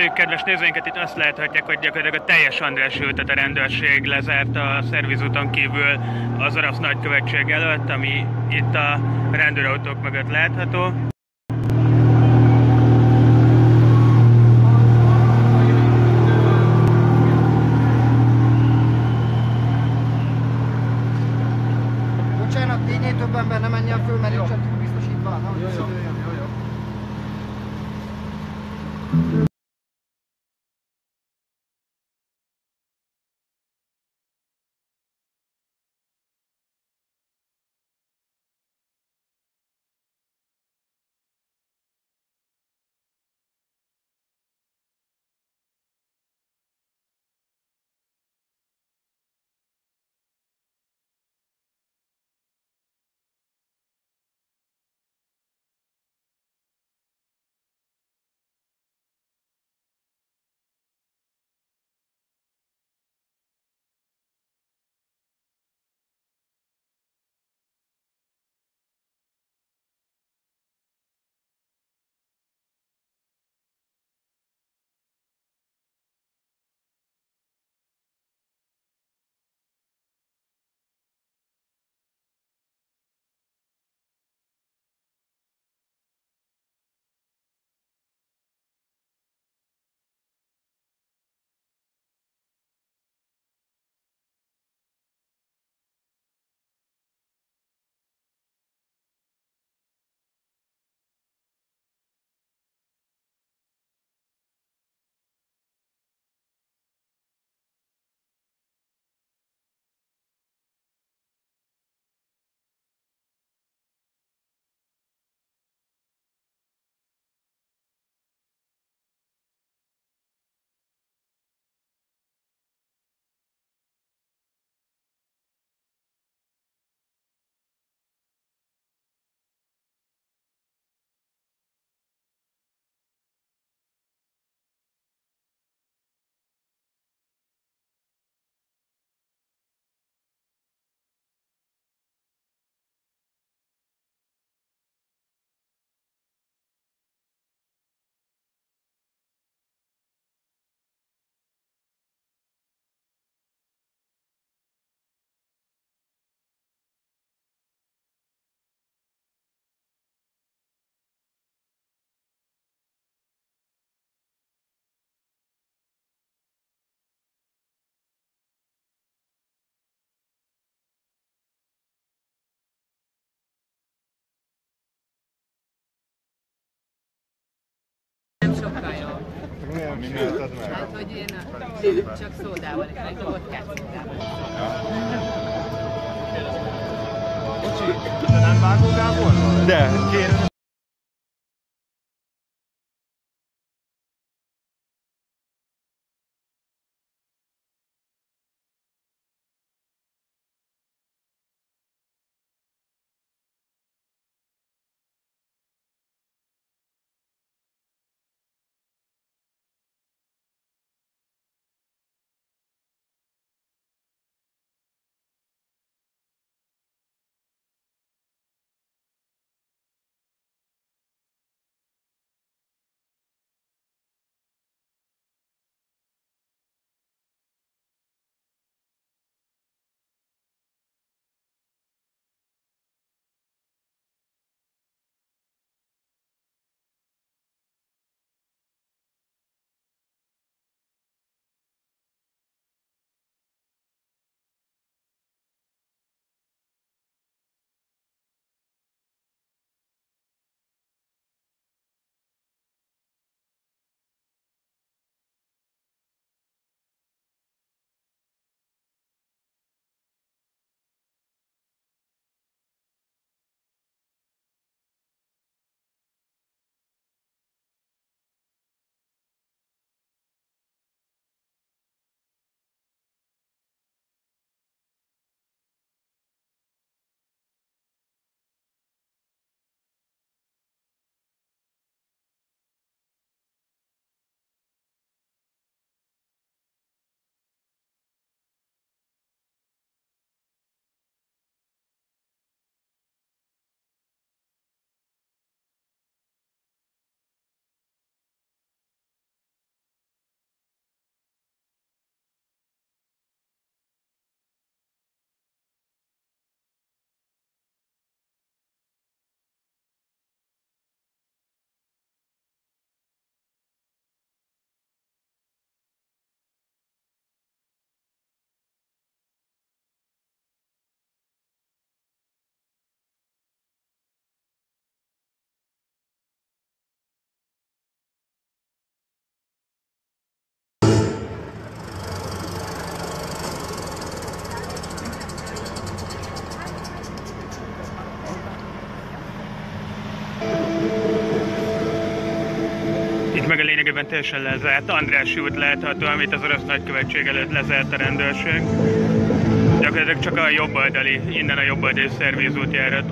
Üdvözöljük kedves nézőinket, itt azt láthatják, hogy gyakorlatilag a teljes Andrássy utat a rendőrség lezárt a szervizúton kívül az orosz nagykövetség előtt, ami itt a rendőrautók mögött látható. Bocsánat, tényleg több ember nem menjen föl, mert nincs túl biztosítva. Jó. Sokkal jobb. Hát, hogy én csak szódával, meg vodkát szódával. Bocsi, te nem Vágó Gábor vagy? De. Kérem. meg a lényegében teljesen lezárt. Andrássy út látható, amit az orosz nagykövetség előtt lezárt a rendőrség. Gyakorlatilag csak a jobb oldali, innen a jobb oldali szervízút járható.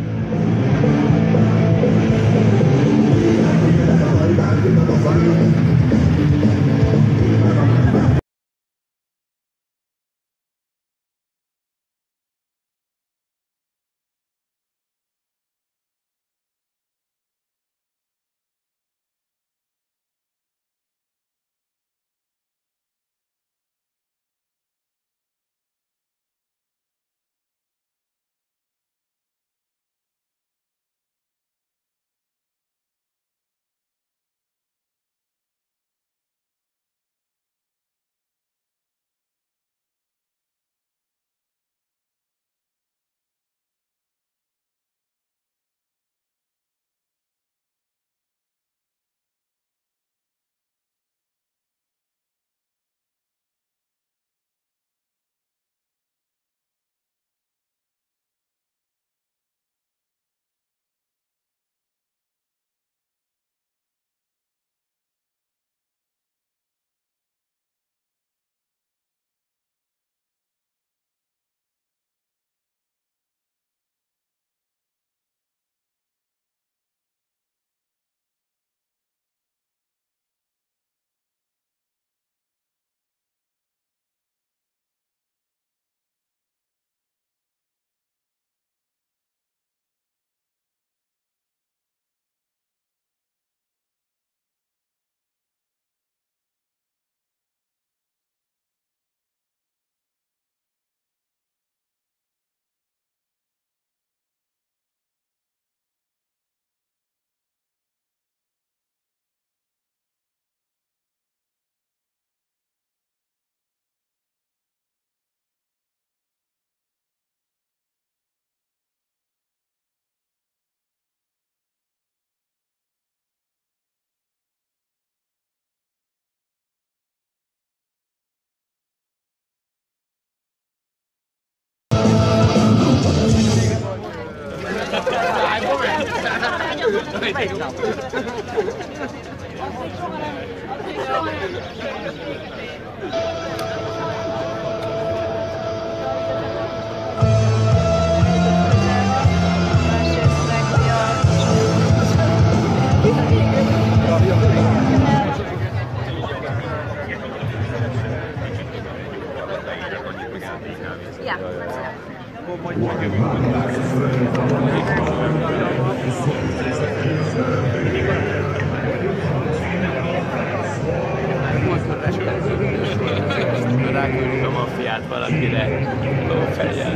Ráküldjük a maffiát valakire, lófejjel.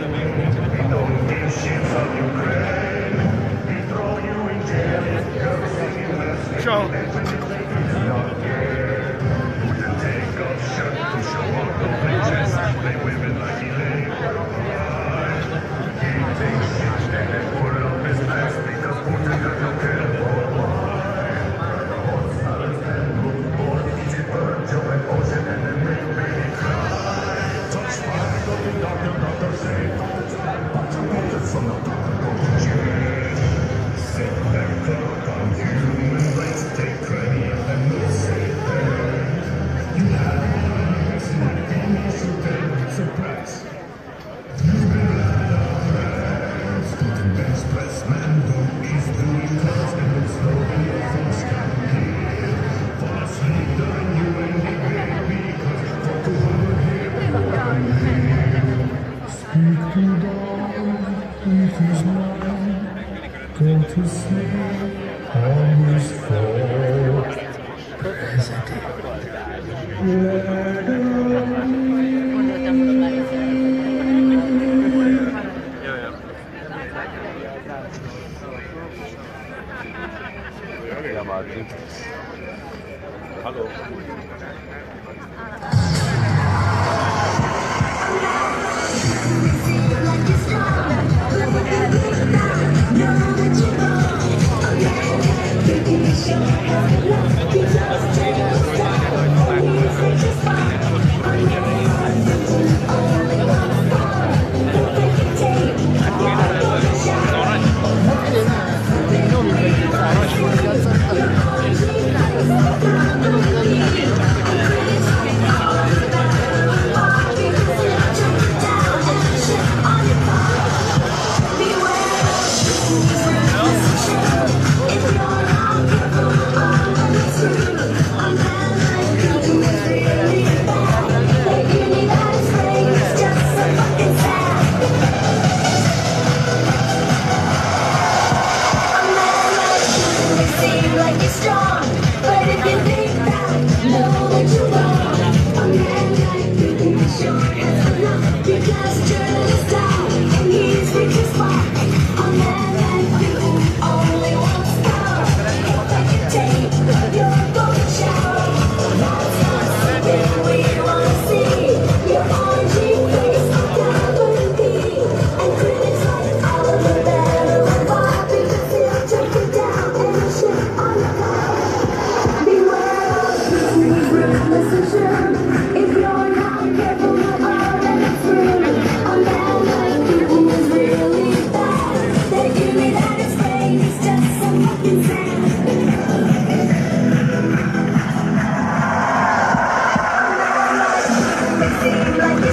Ciao! Hallo. Know that you know, yeah, baby, it's your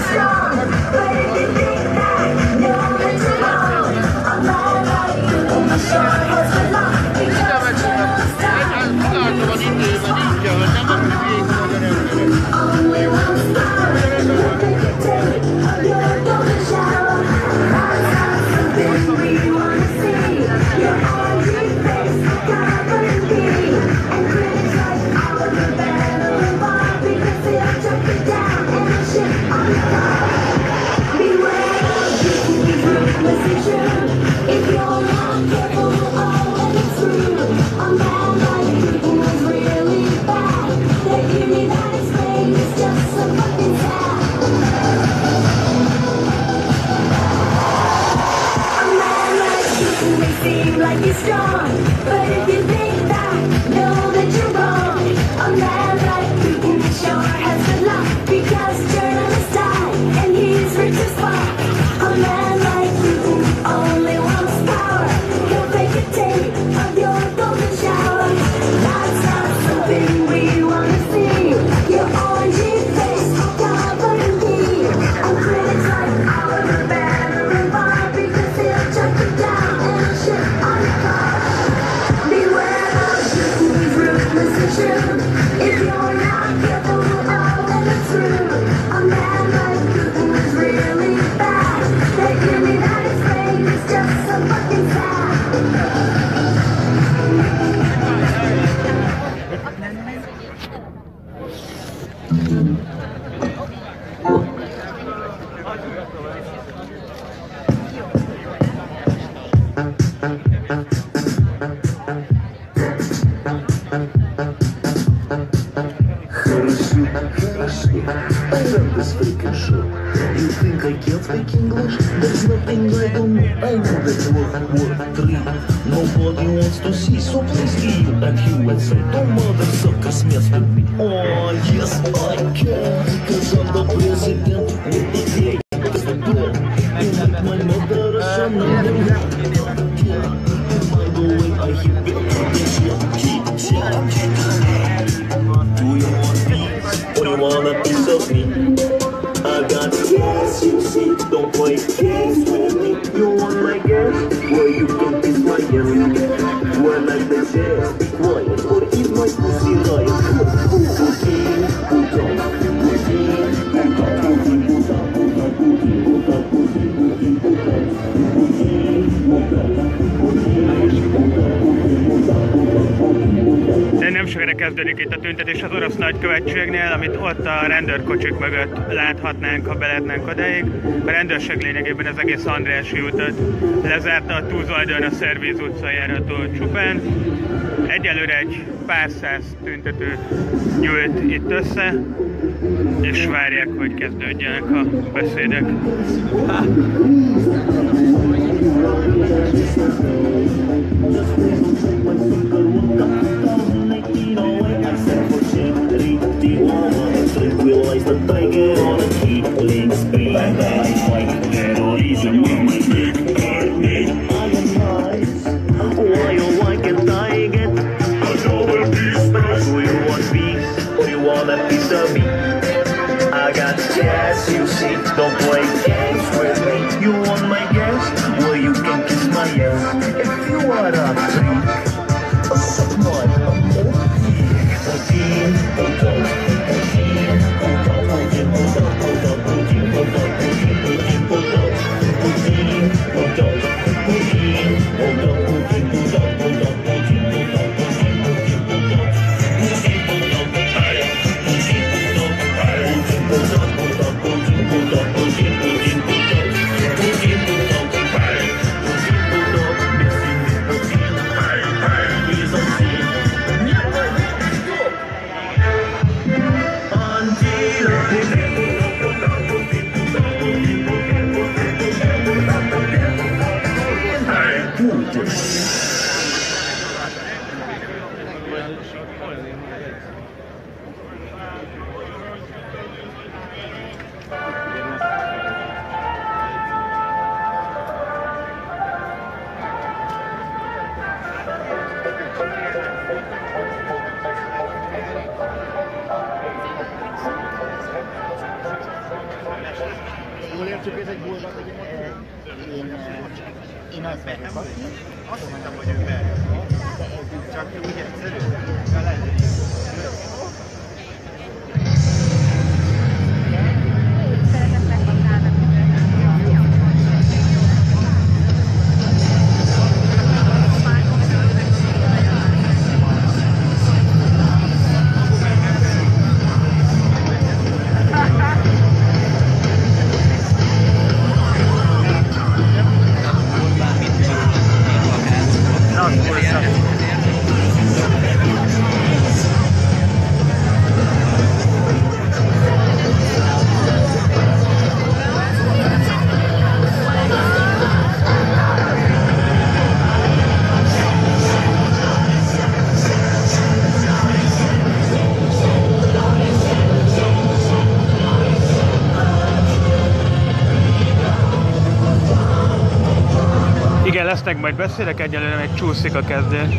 Kezdődik itt a tüntetés az orosz nagykövetségnél, amit ott a rendőrkocsik mögött láthatnánk, ha beletnénk odáig. A rendőrség lényegében az egész Andrássy utat lezárta, a túloldalon a Szervíz utca járható csupán. Egyelőre egy pár száz tüntető gyűlt itt össze, és várják, hogy kezdődjenek a beszédek. Realize that I get on a killing spree. I fight terrorism on my big army. I am nice. Why oh why can't I get a Nobel Peace Prize? Do you want peace? Do you want a piece of me? I got gas, you see. Don't play games with me. You want my gas? Well, you can kiss my ass. If you are a freak, suck my Jól értjük, ez egy bulvár, vagy egy motor? Én azt vagyok. Azt hittem, hogy ő belül. Csak úgy egyszerű. De lehet, hogy Igen, lesznek majd beszélek, egyelőre még csúszik a kezdés.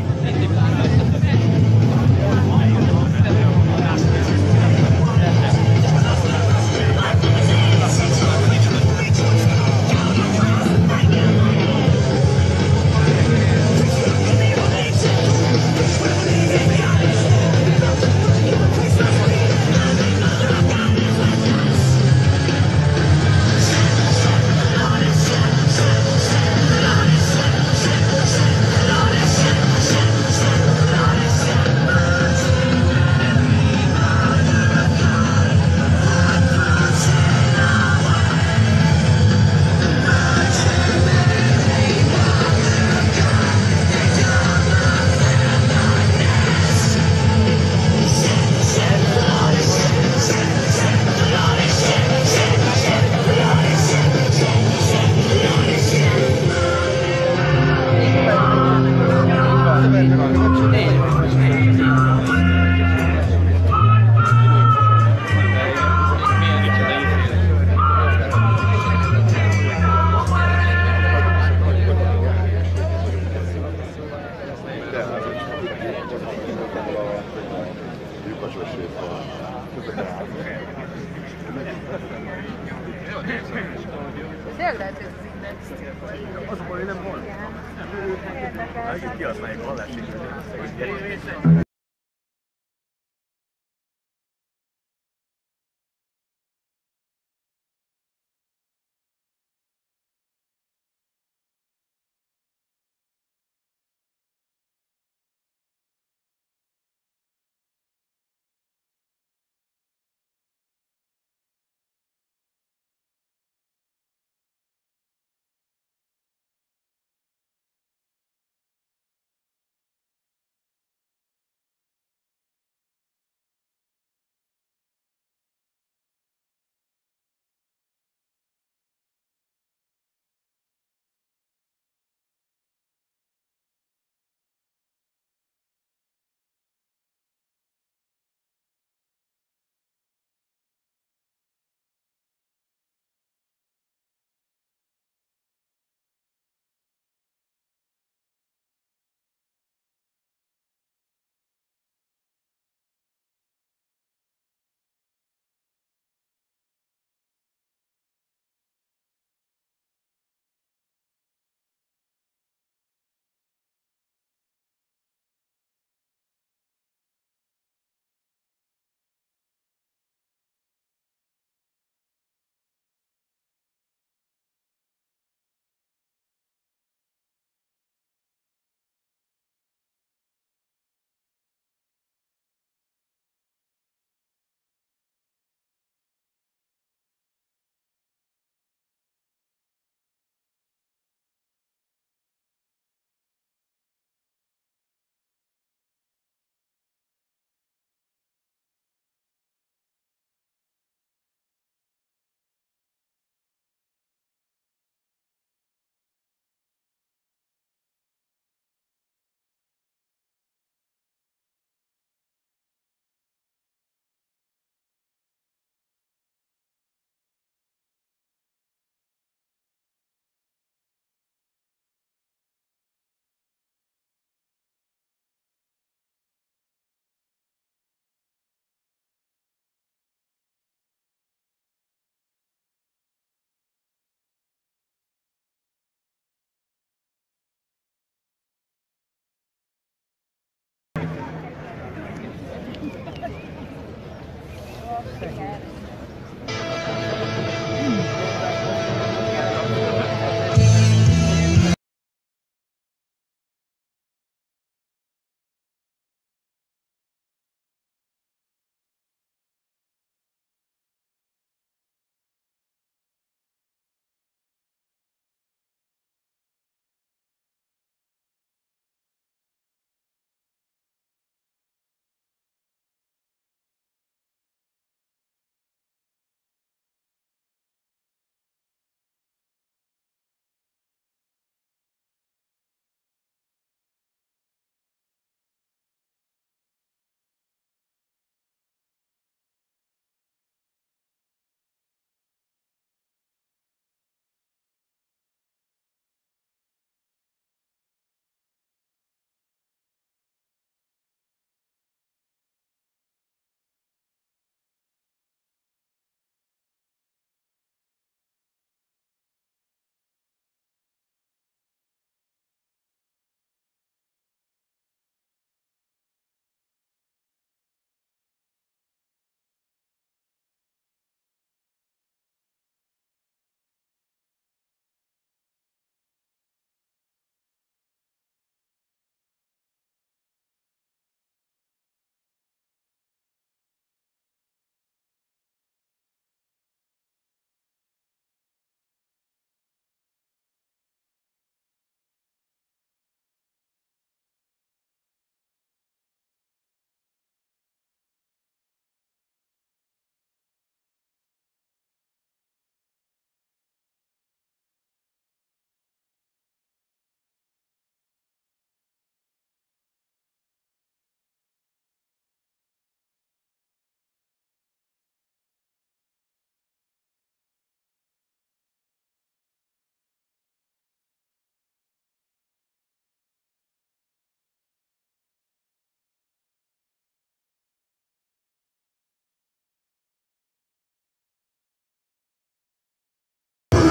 Tényleg lehet, hogy az Index volt. az a baj, nem volt. Érdekes. Kihasználjuk a hallásigényeket.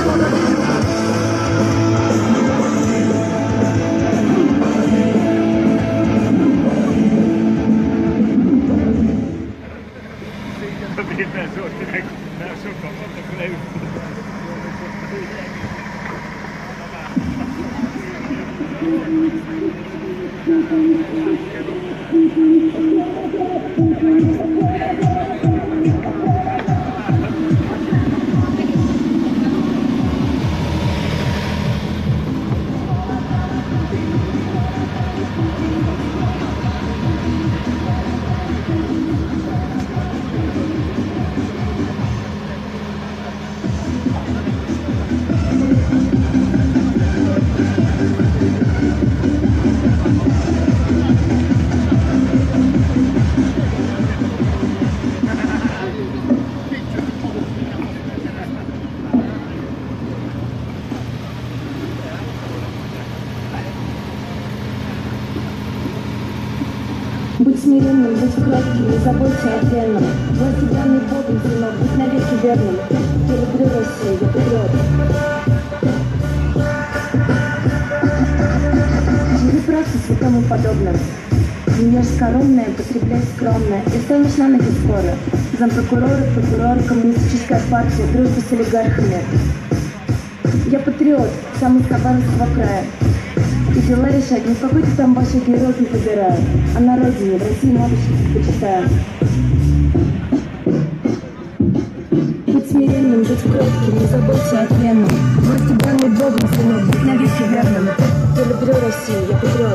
Будь смиренным, будь кратким, не забудься о пленном. Власти данной Богом, сынок, будь навеки верным. Я люблю Россию, я патриот. Живи практику тому подобным. Ешь скоромное, потребляй скромное. И станешь на ноги скоро. Зампрокурора, прокурор, коммунистическая партия, дружба с олигархами. Я патриот, сам из Хабаровского края. И дела решать не в какой-то там вашей герои выбираю, а на родине, в России матушки почитаю. Будь смиренным, будь кротким, не забудься о пленном. Власти данной Богом, сынок, будь навеки верным. Я люблю Россию, я патриот.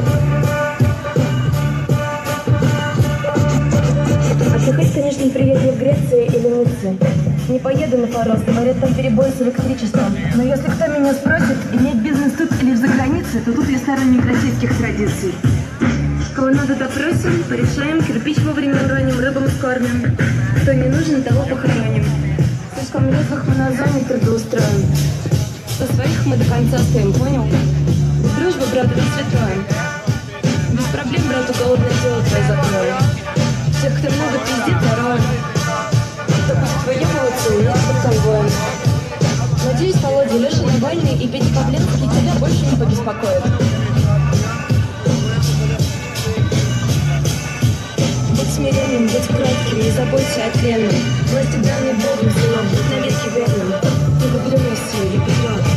Отдыхать, конечно, приеду в Греции или Ницце. Не поеду на Фарос, говорят, там перебой с электричеством. Но если кто меня спросит, иметь бизнес тут или в загранице, то тут я сторонник российских традиций. Кого надо допросим, порешаем, кирпич вовремя уроним, рыбам скормим. Кто не нужен, того похороним. Слишком летных мы на зоне трудоустроим. За своих мы до конца стоим, понял? Дружба, брат, это святое. Без проблем, брат, уголовное дело твое закроем. Всех, кто много пиздит, нароем. Кто будет твоим молодцом, я под конвоем. Надеюсь, Володя, Леша Навальный и Петя Павленский тебя больше не побеспокоят. Будь смиренным, будь кратким, не забудься о пленном. Власти данной Богом, сынок, будь навеки верным. Я люблю Россию, я патриот.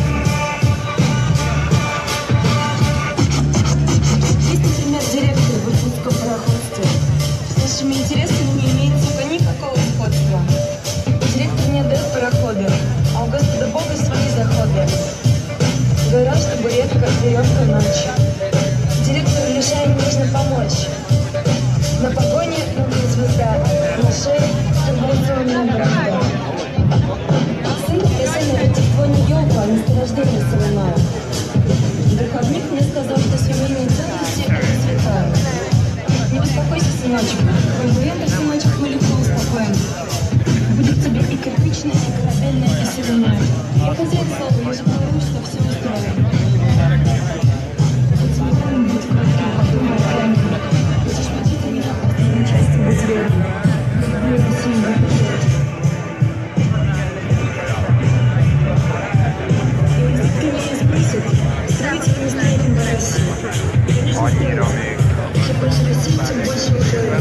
Есть, например, директор в иркутском пароходстве. С нашими интересами не имеет типа никакого сходства. Директор не отдает пароходы, а у Господа Бога свои заходы. Гараж, табуретка, веревка, ночь. Директору решаем нежно помочь. На погоне новая звезда, на шее традиционная борода. Сын попросил на Рождество не елку, а месторождение соляное. Духовник мне сказал, что семейные ценности – это святая. Не беспокойся, сыночек, конкурентов, сыночек, мы легко успокоим. Будет тебе и кирпичная, и корабельная, и соляная. Я хозяин слова, я же говорю, что все устроим. Будь смиренным, будь кратким, подумай о пленном. Хочешь платить, а не на части будь верным. Люблю Россию, я патриот. И если меня спросят, строите вы не знаете по России. Конечно, чем больше России, тем больше уже.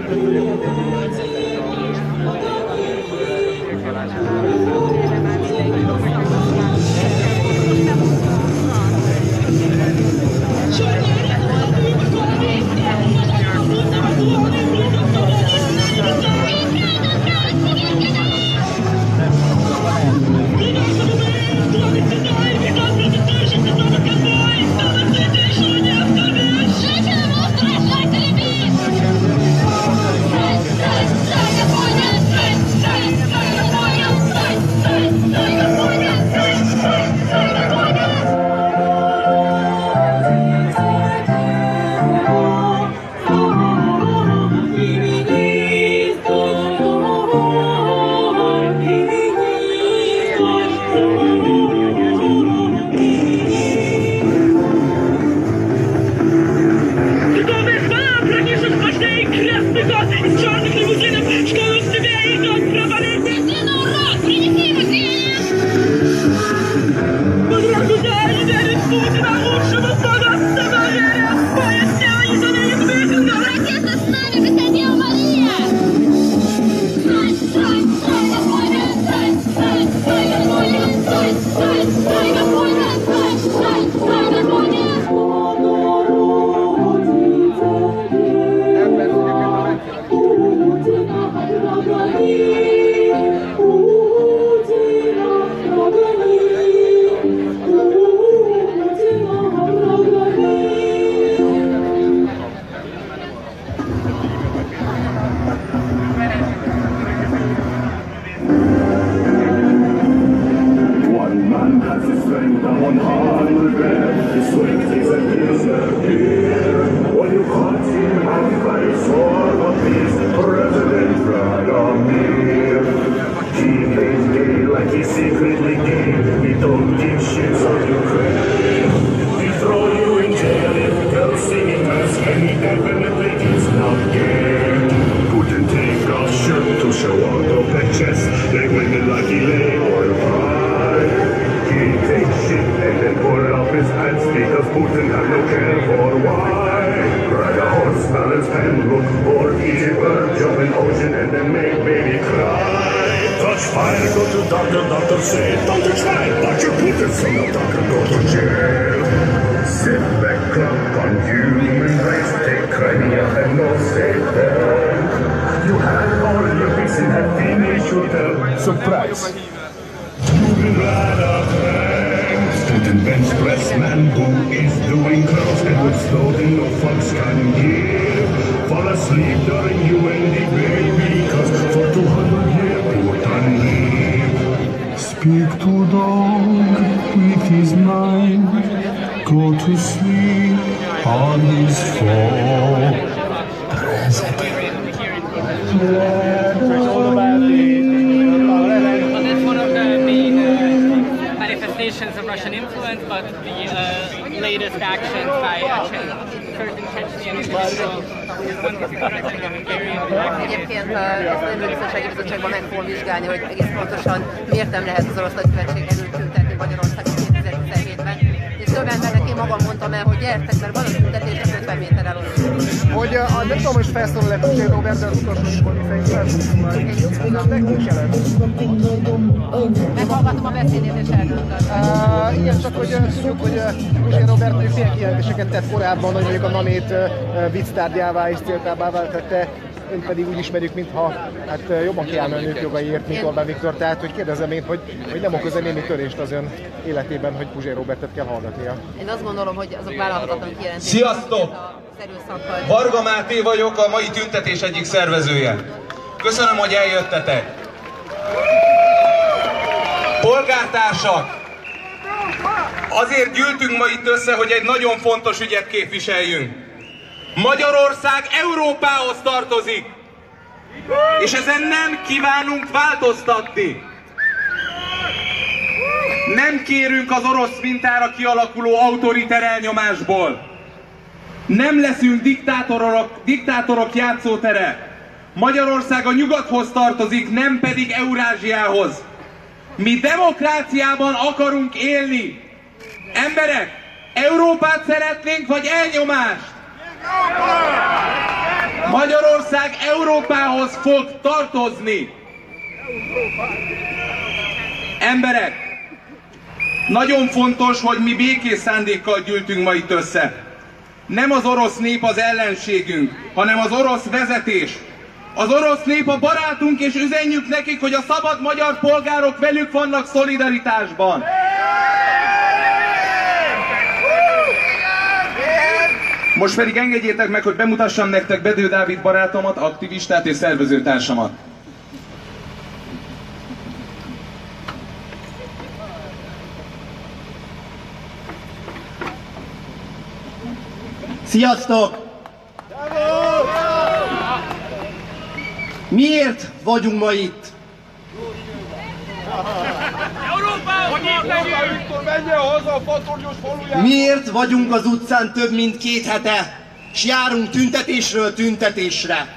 Egyébként ezt a Nemzetbiztonsági Bizottságban meg fogom vizsgálni, hogy egész pontosan miért nem lehet az orosz nagykövetséget tüntetni Magyarországon 2017-ben. És több embernek én magam mondtam el, hogy gyertek, mert van a tüntetés, az 50 méter elolvasni. Hogy nem tudom, hogy felszólal-e Puzsér Robert, de az utolsó mikor szerintem az nekünk jelent. Meghallgatom a beszédét és eldöntöm. Igen, csak hogy tudjuk, hogy Puzsér Robert mondjuk ilyen kijelentéseket tett korábban, hogy mondjuk a NAMét vicctárgyává és céltábbá váltette, őt pedig úgy ismerjük, mintha hát, jobban kiállna a nők jogaiért, mint Orbán Viktor. Tehát, hogy kérdezem én, hogy nem okoz-e némi törést az ön életében, hogy Puzsér Robertet kell hallgatnia. Én azt gondolom, hogy azok vállalhatatlan kijelentések. Sziasztok! Varga Máté vagyok, a mai tüntetés egyik szervezője. Köszönöm, hogy eljöttetek. Polgártársak! Azért gyűltünk ma itt össze, hogy egy nagyon fontos ügyet képviseljünk. Magyarország Európához tartozik, és ezen nem kívánunk változtatni. Nem kérünk az orosz mintára kialakuló autoriter elnyomásból. Nem leszünk diktátorok játszótere. Magyarország a nyugathoz tartozik, nem pedig Eurázsiához. Mi demokráciában akarunk élni. Emberek, Európát szeretnénk, vagy elnyomást? Magyarország Európához fog tartozni. Emberek, nagyon fontos, hogy mi békés szándékkal gyűltünk ma itt össze. Nem az orosz nép az ellenségünk, hanem az orosz vezetés. Az orosz nép a barátunk, és üzenjük nekik, hogy a szabad magyar polgárok velük vannak szolidaritásban. Most pedig engedjétek meg, hogy bemutassam nektek Bedő Dávid barátomat, aktivistát és szervezőtársamat. Sziasztok! Miért vagyunk ma itt? Miért vagyunk az utcán több mint 2 hete, s járunk tüntetésről tüntetésre?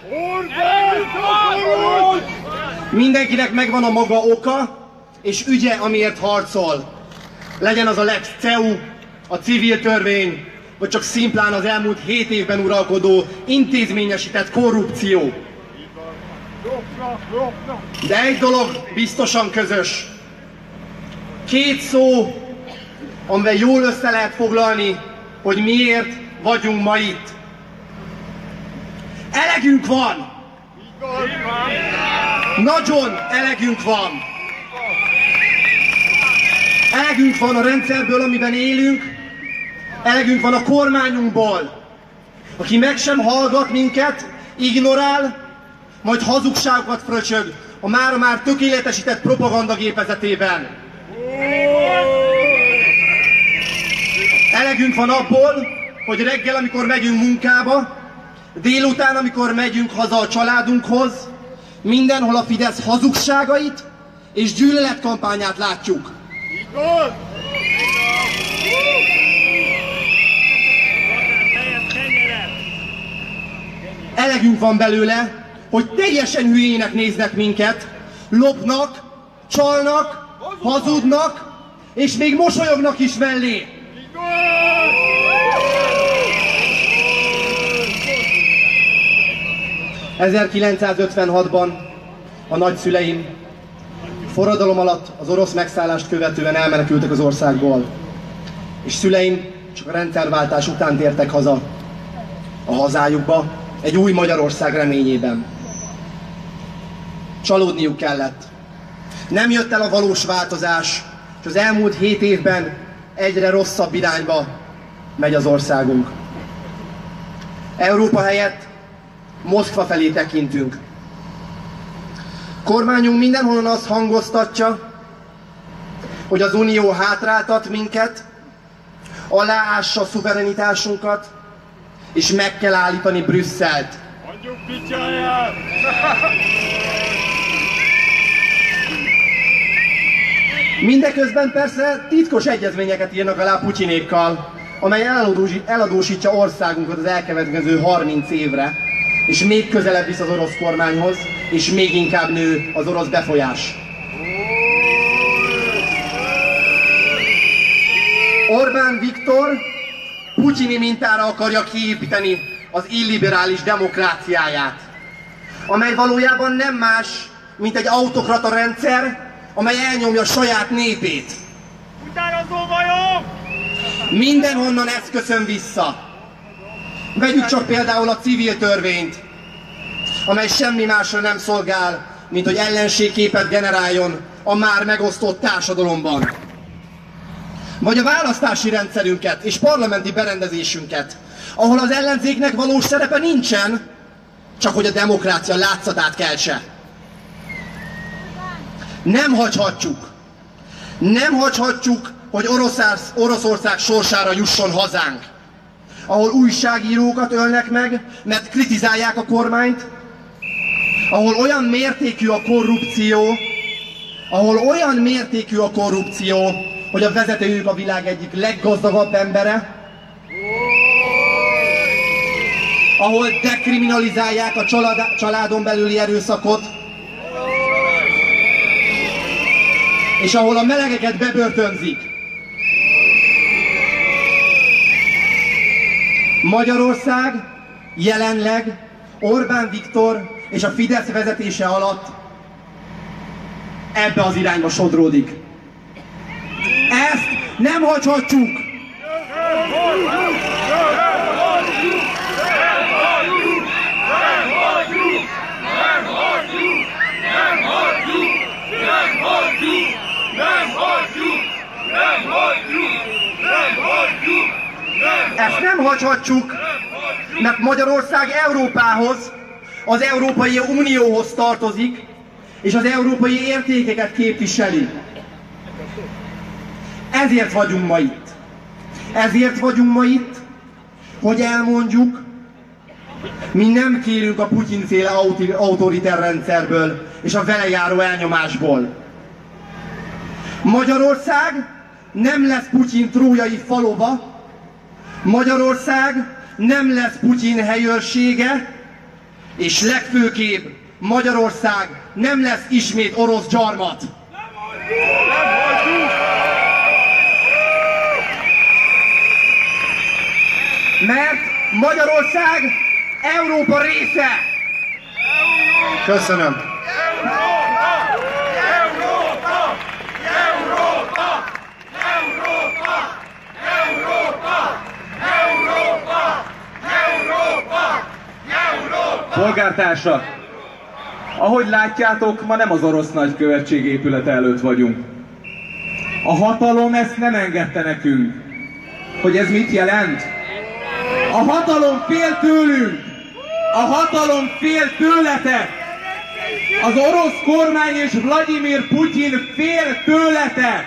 Mindenkinek megvan a maga oka és ügye, amiért harcol. Legyen az a Lex CEU, a civil törvény, vagy csak szimplán az elmúlt 7 évben uralkodó, intézményesített korrupció. De egy dolog biztosan közös. 2 szó, amivel jól össze lehet foglalni, hogy miért vagyunk ma itt. Elegünk van! Nagyon elegünk van! Elegünk van a rendszerből, amiben élünk, elegünk van a kormányunkból, aki meg sem hallgat minket, ignorál, majd hazugságokat fröcsög a már tökéletesített propagandagépezetében. Elegünk van abból, hogy reggel, amikor megyünk munkába, délután, amikor megyünk haza a családunkhoz, mindenhol a Fidesz hazugságait és gyűlöletkampányát látjuk. Elegünk van belőle, hogy teljesen hülyének néznek minket, lopnak, csalnak, hazudnak, és még mosolyognak is mellé. 1956-ban a nagyszüleim forradalom alatt az orosz megszállást követően elmenekültek az országból, és szüleim csak a rendszerváltás után tértek haza a hazájukba, egy új Magyarország reményében. Csalódniuk kellett. Nem jött el a valós változás, és az elmúlt 7 évben egyre rosszabb irányba megy az országunk. Európa helyett Moszkva felé tekintünk. Kormányunk mindenhol azt hangoztatja, hogy az Unió hátráltat minket, aláássa a szuverenitásunkat, és meg kell állítani Brüsszelt. Mindeközben persze titkos egyezményeket írnak alá Putyinékkal, amely eladósítja országunkat az elkövetkező 30 évre, és még közelebb visz az orosz kormányhoz, és még inkább nő az orosz befolyás. Orbán Viktor putyini mintára akarja kiépíteni az illiberális demokráciáját, amely valójában nem más, mint egy autokrata rendszer, amely elnyomja saját népét. Utánozó vagyok! Mindenhonnan ez köszön vissza. Vegyük csak például a civil törvényt, amely semmi másra nem szolgál, mint hogy ellenségképet generáljon a már megosztott társadalomban. Vagy a választási rendszerünket és parlamenti berendezésünket, ahol az ellenzéknek valós szerepe nincsen, csak hogy a demokrácia látszatát keltse. Nem hagyhatjuk, hogy Oroszország sorsára jusson hazánk, ahol újságírókat ölnek meg, mert kritizálják a kormányt, ahol olyan mértékű a korrupció, hogy a vezetőjük a világ egyik leggazdagabb embere, ahol dekriminalizálják a családon belüli erőszakot, és ahol a melegeket bebörtönzik. Magyarország jelenleg Orbán Viktor és a Fidesz vezetése alatt ebbe az irányba sodródik. Ezt nem hagyhatjuk! Ezt nem hagyhatjuk, mert Magyarország Európához, az Európai Unióhoz tartozik, és az európai értékeket képviseli. Ezért vagyunk ma itt. Ezért vagyunk ma itt, hogy elmondjuk, mi nem kérünk a Putyin-féle autoriter rendszerből és a vele járó elnyomásból. Magyarország nem lesz Putyin trójai falova, Magyarország nem lesz Putyin helyőrsége, és legfőképp Magyarország nem lesz ismét orosz gyarmat. Mert Magyarország Európa része! Köszönöm! Polgártársak! Ahogy látjátok, ma nem az orosz nagykövetség épülete előtt vagyunk. A hatalom ezt nem engedte nekünk. Hogy ez mit jelent? A hatalom fél tőlünk! A hatalom fél tőletek! Az orosz kormány és Vladimir Putyin fél tőletek!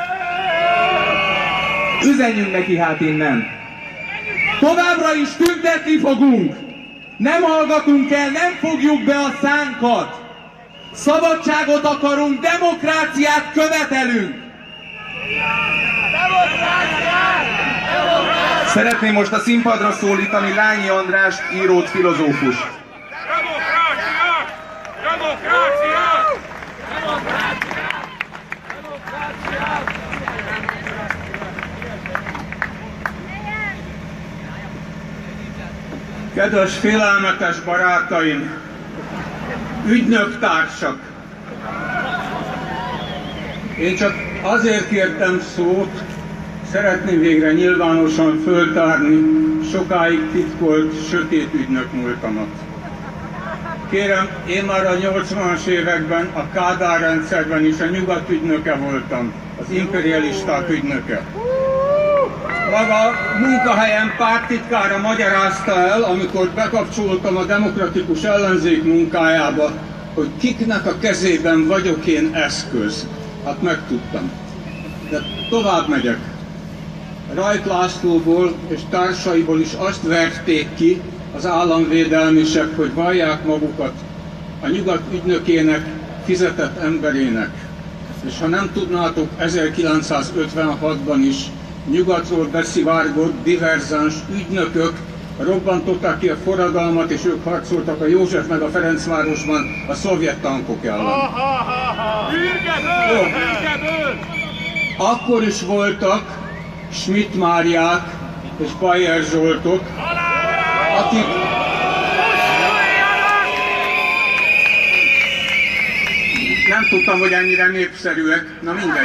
Üzenjünk neki hát innen! Továbbra is tüntetni fogunk! Nem hallgatunk el, nem fogjuk be a szánkat! Szabadságot akarunk, demokráciát követelünk! Szeretném most a színpadra szólítani Lányi Andrást, írót, filozófust. Kedves félelmetes barátaim, ügynöktársak! Én csak azért kértem szót, szeretném végre nyilvánosan föltárni sokáig titkolt, sötét ügynök múltamat. Kérem, én már a 80-as években a Kádár rendszerben is a nyugat ügynöke voltam, az imperialisták ügynöke. Maga munkahelyem párttitkára magyarázta el, amikor bekapcsoltam a demokratikus ellenzék munkájába, hogy kiknek a kezében vagyok én eszköz. Hát megtudtam. De tovább megyek. Rajk Lászlóból és társaiból is azt verték ki az államvédelmisek, hogy vallják magukat a nyugat ügynökének, fizetett emberének. És ha nem tudnátok, 1956-ban is nyugatról beszivárgott diverzáns ügynökök robbantották ki a forradalmat, és ők harcoltak a József meg a Ferencvárosban a szovjet tankok ellen. Akkor is voltak Schmidt Máriák és Bayer Zsoltok, akik nem tudtam, hogy ennyire népszerűek, na mindegy,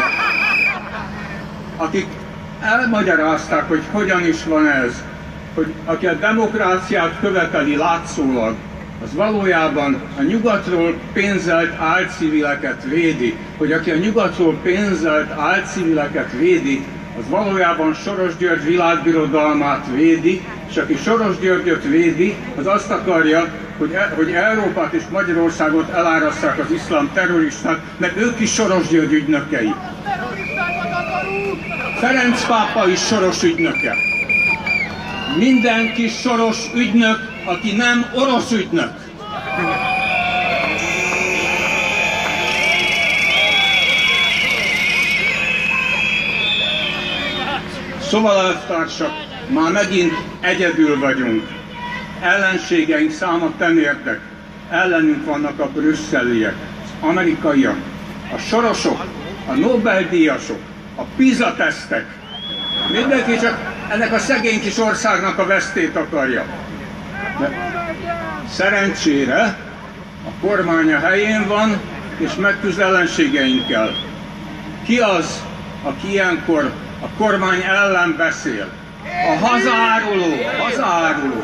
akik elmagyarázták, hogy hogyan is van ez, hogy aki a demokráciát követeli látszólag, az valójában a nyugatról pénzelt álcivileket védi, hogy aki a nyugatról pénzelt álcivileket védi, az valójában Soros György világbirodalmát védi, és aki Soros Györgyöt védi, az azt akarja, hogy Európát és Magyarországot elárasszák az iszlám terroristák, mert ők is Soros György ügynökei. Ferenc pápa is Soros ügynöke. Mindenki Soros ügynök, aki nem orosz ügynök. Szóval, elvtársak, már megint egyedül vagyunk. Ellenségeink száma temérdek. Ellenünk vannak a brüsszeliek, az amerikaiak, a sorosok, a Nobel-díjasok, a PISA-tesztek. Mindenki csak ennek a szegény kis országnak a vesztét akarja. De szerencsére a kormány a helyén van, és megküzd ellenségeinkkel. Ki az, aki ilyenkor a kormány ellen beszél? A hazaáruló, a hazaáruló.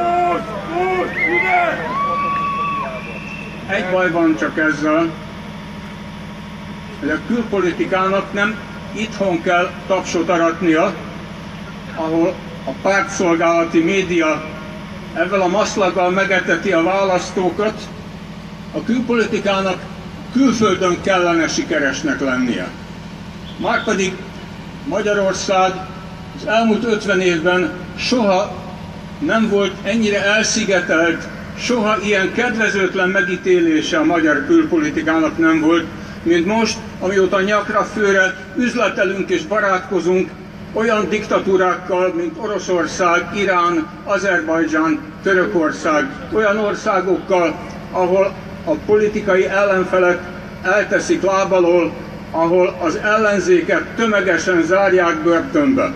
Egy baj van csak ezzel, hogy a külpolitikának nem itthon kell tapsot aratnia, ahol a pártszolgálati média ezzel a maszlaggal megeteti a választókat. A külpolitikának külföldön kellene sikeresnek lennie. Márpedig Magyarország az elmúlt 50 évben soha nem volt ennyire elszigetelt, soha ilyen kedvezőtlen megítélése a magyar külpolitikának nem volt, mint most, amióta nyakra főre üzletelünk és barátkozunk olyan diktatúrákkal, mint Oroszország, Irán, Azerbajdzsán, Törökország, olyan országokkal, ahol a politikai ellenfelek elteszik láb alól, ahol az ellenzéket tömegesen zárják börtönbe.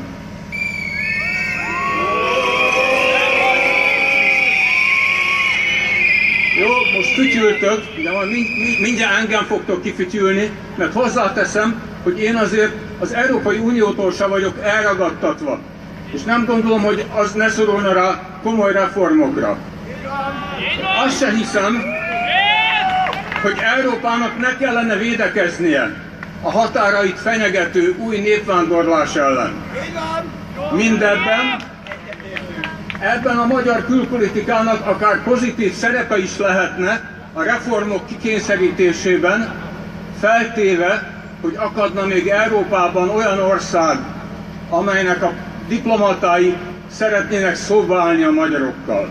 Jó, most fütyültök, de majd mindjárt engem fogtok kifütyülni, mert hozzáteszem, hogy én azért az Európai Uniótól sem vagyok elragadtatva. És nem gondolom, hogy az ne szorulna rá komoly reformokra. Azt se hiszem, hogy Európának ne kellene védekeznie a határait fenyegető új népvándorlás ellen. Mindebben, ebben a magyar külpolitikának akár pozitív szerepe is lehetne a reformok kikényszerítésében, feltéve, hogy akadna még Európában olyan ország, amelynek a diplomatái szeretnének szóba állni a magyarokkal.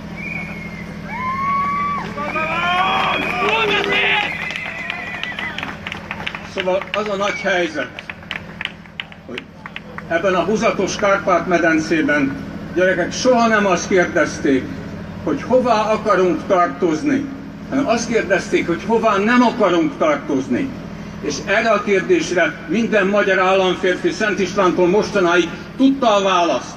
Szóval az a nagy helyzet, hogy ebben a húzatos Kárpát-medencében gyerekek soha nem azt kérdezték, hogy hová akarunk tartozni, hanem azt kérdezték, hogy hová nem akarunk tartozni. És erre a kérdésre minden magyar államférfi Szent Istvántól mostanáig tudta a választ.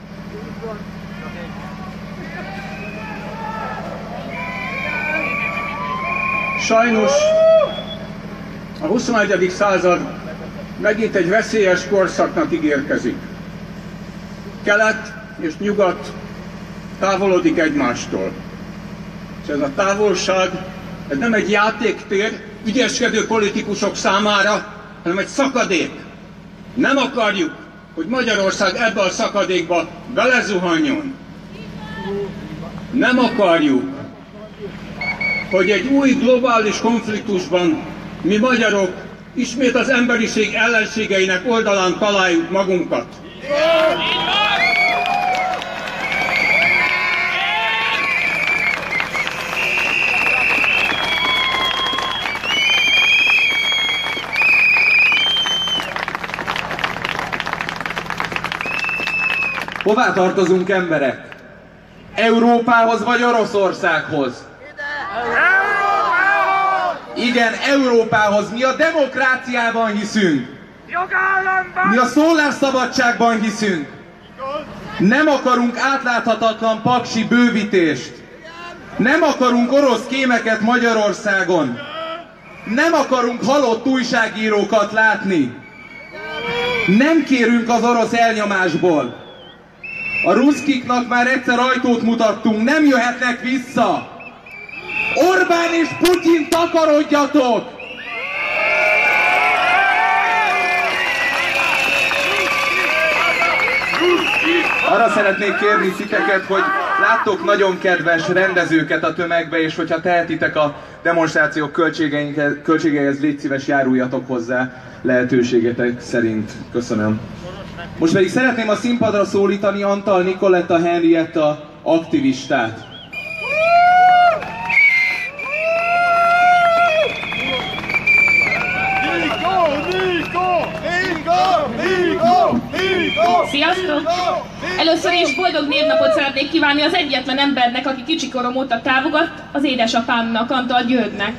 Sajnos a 21. század megint egy veszélyes korszaknak ígérkezik. Kelet és nyugat távolodik egymástól. És ez a távolság, ez nem egy játéktér ügyeskedő politikusok számára, hanem egy szakadék. Nem akarjuk, hogy Magyarország ebbe a szakadékba belezuhanjon. Nem akarjuk, hogy egy új globális konfliktusban mi magyarok ismét az emberiség ellenségeinek oldalán találjuk magunkat. Hová tartozunk, emberek? Európához vagy Oroszországhoz? Igen, Európához. Mi a demokráciában hiszünk. Mi a szólásszabadságban hiszünk. Nem akarunk átláthatatlan paksi bővítést. Nem akarunk orosz kémeket Magyarországon. Nem akarunk halott újságírókat látni. Nem kérünk az orosz elnyomásból. A ruszkiknak már egyszer ajtót mutattunk, nem jöhetnek vissza. Orbán és Putyin, takarodjatok! Arra szeretnék kérni titeket, hogy láttok nagyon kedves rendezőket a tömegbe, és hogyha tehetitek a demonstrációk költségeihez, légy szíves, járuljatok hozzá lehetőségetek szerint. Köszönöm. Most pedig szeretném a színpadra szólítani Antal Nicoletta Henrietta aktivistát. Sziasztok! Először is boldog névnapot szeretnék kívánni az egyetlen embernek, aki kicsikorom óta távogat, az édesapámnak, Antal Györgynek.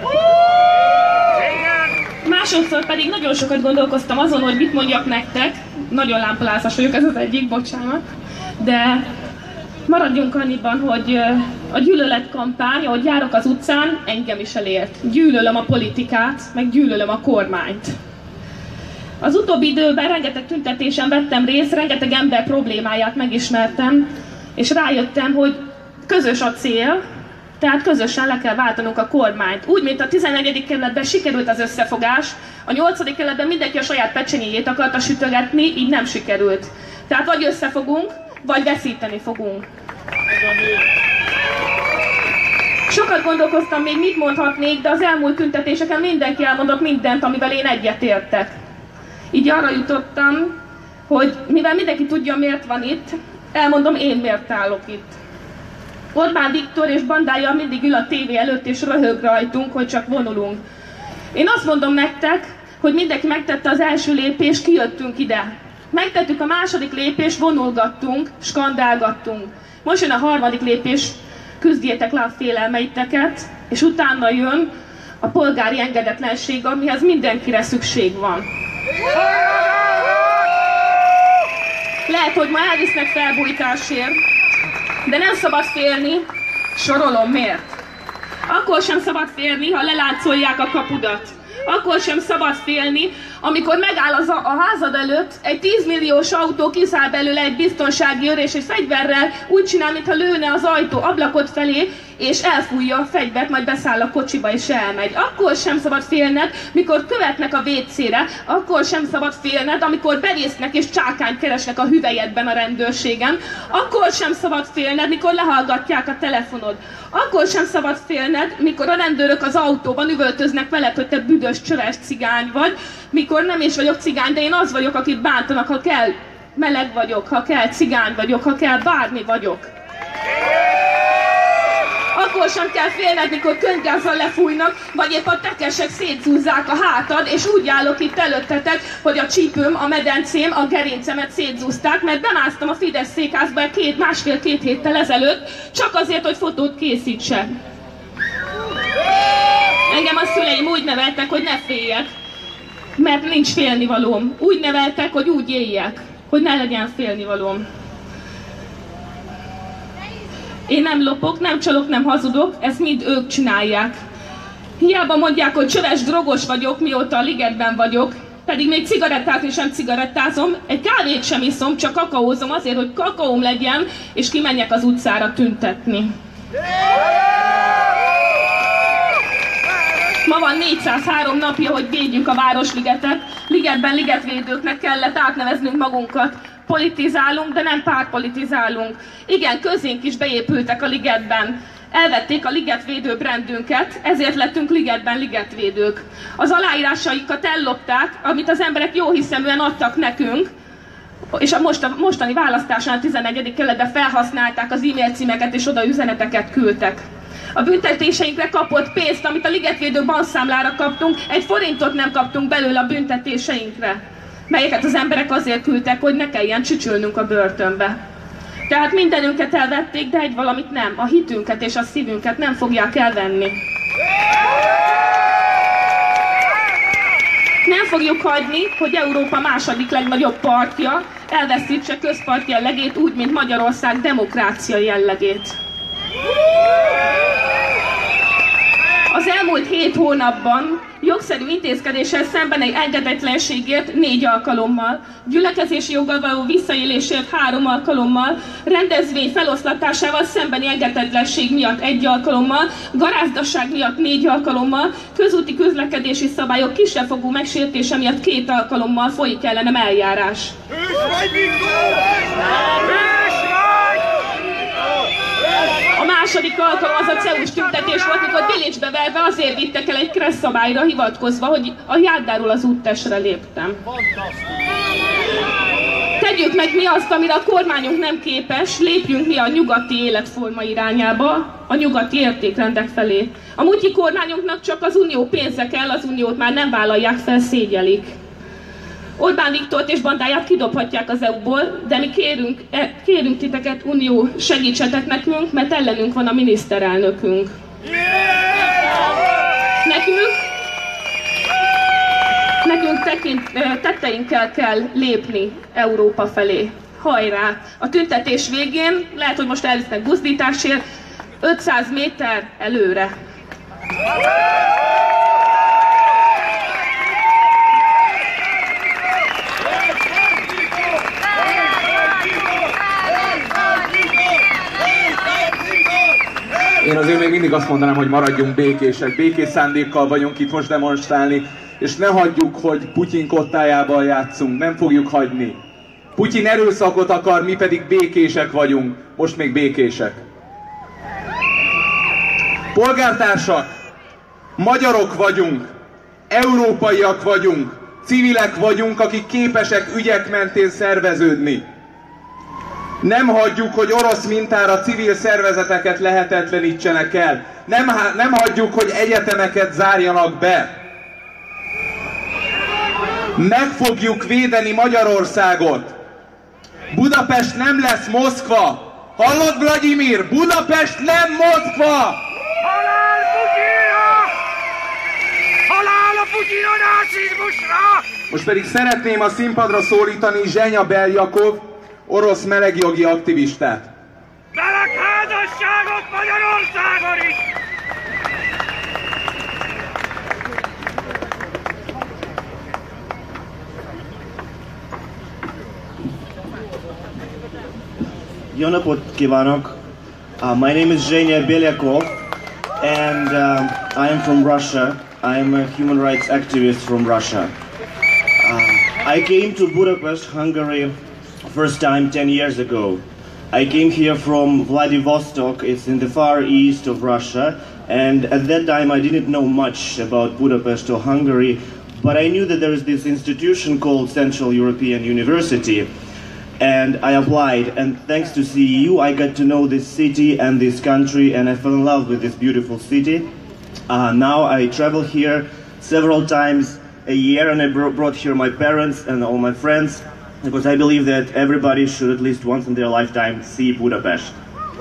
Másodszor pedig nagyon sokat gondolkoztam azon, hogy mit mondjak nektek. Nagyon lámpalázas vagyok, ez az egyik, bocsánat. De Maradjunk annyiban, hogy a gyűlöletkampány, ahogy járok az utcán, engem is elért. Gyűlölöm a politikát, meg gyűlölöm a kormányt. Az utóbbi időben rengeteg tüntetésen vettem részt, rengeteg ember problémáját megismertem, és rájöttem, hogy közös a cél, tehát közösen le kell váltanunk a kormányt. Úgy, mint a 11. kerületben sikerült az összefogás, a 8. kerületben mindenki a saját pecsenyéjét akarta sütögetni, így nem sikerült. Tehát vagy összefogunk, vagy veszíteni fogunk. Sokat gondolkoztam még, mit mondhatnék, de az elmúlt tüntetéseken mindenki elmondott mindent, amivel én egyetértek. Így arra jutottam, hogy mivel mindenki tudja, miért van itt, elmondom, én miért állok itt. Orbán Viktor és bandája mindig ül a tévé előtt és röhög rajtunk, hogy csak vonulunk. Én azt mondom nektek, hogy mindenki megtette az első lépést, kijöttünk ide. Megtettük a második lépést, vonulgattunk, skandálgattunk. Most jön a harmadik lépés, küzdjétek le a félelmeiteket, és utána jön a polgári engedetlenség, amihez mindenkire szükség van. Lehet, hogy ma elvisznek felbújtásért, de nem szabad félni, sorolom miért. Akkor sem szabad félni, ha leláncolják a kapudat. Akkor sem szabad félni, amikor megáll a házad előtt egy 10 milliós autó, kiszáll belőle egy biztonsági őr és egy fegyverrel, úgy csinál, mintha lőne az ajtó ablakot felé, és elfújja a fegyvert, majd beszáll a kocsiba és elmegy. Akkor sem szabad félned, mikor követnek a WC-re, akkor sem szabad félned, amikor bevésznek és csákányt keresnek a hüvelyedben a rendőrségen, akkor sem szabad félned, mikor lehallgatják a telefonod. Akkor sem szabad félned, mikor a rendőrök az autóban üvöltöznek veled, hogy te büdös, csöves cigány vagy, mikor nem is vagyok cigány, de én az vagyok, akit bántanak, ha kell, meleg vagyok, ha kell, cigány vagyok, ha kell, bármi vagyok. Akkor sem kell félned, mikor könyvgázzal lefújnak, vagy épp a tekesek szétzúzzák a hátad, és úgy állok itt előttetek, hogy a csípőm, a medencém, a gerincemet szétzúzták, mert bemásztam a Fidesz székházba másfél-két héttel ezelőtt, csak azért, hogy fotót készítsek. Engem a szüleim úgy neveltek, hogy ne féljek, mert nincs félnivalóm. Úgy neveltek, hogy úgy éljek, hogy ne legyen félnivalóm. Én nem lopok, nem csalok, nem hazudok, ezt mind ők csinálják. Hiába mondják, hogy csöves drogos vagyok, mióta a Ligetben vagyok, pedig még cigarettát sem cigarettázom, egy kávét sem iszom, csak kakaózom azért, hogy kakaóm legyen, és kimenjek az utcára tüntetni. Ma van 403 napja, hogy védjük a Városligetet. Ligetben ligetvédőknek kellett átneveznünk magunkat. Politizálunk, de nem pártpolitizálunk. Igen, közénk is beépültek a Ligetben. Elvették a ligetvédő brandünket, ezért lettünk Ligetben ligetvédők. Az aláírásaikat ellopták, amit az emberek jóhiszeműen adtak nekünk, és a mostani választáson a 11. kerületben felhasználták az e-mail címeket, és oda üzeneteket küldtek. A büntetéseinkre kapott pénzt, amit a ligetvédő bankszámlára kaptunk, egy forintot nem kaptunk belőle a büntetéseinkre, melyeket az emberek azért küldtek, hogy ne kelljen csücsülnünk a börtönbe. Tehát mindenünket elvették, de egy valamit nem, a hitünket és a szívünket nem fogják elvenni. Nem fogjuk hagyni, hogy Európa második legnagyobb partja elveszítse közparti jellegét úgy, mint Magyarország demokrácia jellegét. Az elmúlt 7 hónapban jogszerű intézkedéssel szemben egy engedetlenségért 4 alkalommal, gyülekezési joggal való visszaélésért 3 alkalommal, rendezvény feloszlatásával szembeni engedetlenség miatt 1 alkalommal, garázdaság miatt 4 alkalommal, közúti közlekedési szabályok kisebbrangú megsértése miatt 2 alkalommal folyik ellenem eljárás. A második alkalom az a CEU-s tüntetés volt, mikor bilincsbe verve azért vittek el egy kressz szabályra hivatkozva, hogy a járdáról az úttestre léptem. Tegyük meg mi azt, amire a kormányunk nem képes, lépjünk mi a nyugati életforma irányába, a nyugati értékrendek felé. A mutyi kormányunknak csak az unió pénze kell, az uniót már nem vállalják fel, szégyelik. Orbán Viktort és bandáját kidobhatják az EU-ból, de mi kérünk titeket, Unió, segítsetek nekünk, mert ellenünk van a miniszterelnökünk. Nekünk tetteinkkel kell lépni Európa felé. hajrá! A tüntetés végén, lehet, hogy most elvisznek buzdításért, 500 méter előre. Én azért még mindig azt mondanám, hogy maradjunk békések. Békés szándékkal vagyunk itt most demonstrálni, és ne hagyjuk, hogy Putyin kottájával játszunk. Nem fogjuk hagyni. Putyin erőszakot akar, mi pedig békések vagyunk. Most még békések. Polgártársak, magyarok vagyunk, európaiak vagyunk, civilek vagyunk, akik képesek ügyek mentén szerveződni. Nem hagyjuk, hogy orosz mintára civil szervezeteket lehetetlenítsenek el. Nem hagyjuk, hogy egyetemeket zárjanak be. Meg fogjuk védeni Magyarországot. Budapest nem lesz Moszkva. Hallod, Vladimir? Budapest nem Moszkva! Halál Putyinra! Halál a Putyin nácizmusra! Most pedig szeretném a színpadra szólítani Zsenya Beljakov, orosz melegjogi aktivistát. Melegházasságot Magyarországon is! Jó napot kívánok! My name is Zhenya Belyakov and I am from Russia. I am a human rights activist from Russia. I came to Budapest, Hungary first time 10 years ago. I came here from Vladivostok, it's in the far east of Russia, and at that time I didn't know much about Budapest or Hungary, but I knew that there is this institution called Central European University, and I applied, and thanks to CEU I got to know this city and this country, and I fell in love with this beautiful city. Now I travel here several times a year, and I brought here my parents and all my friends, because I believe that everybody should at least once in their lifetime see Budapest.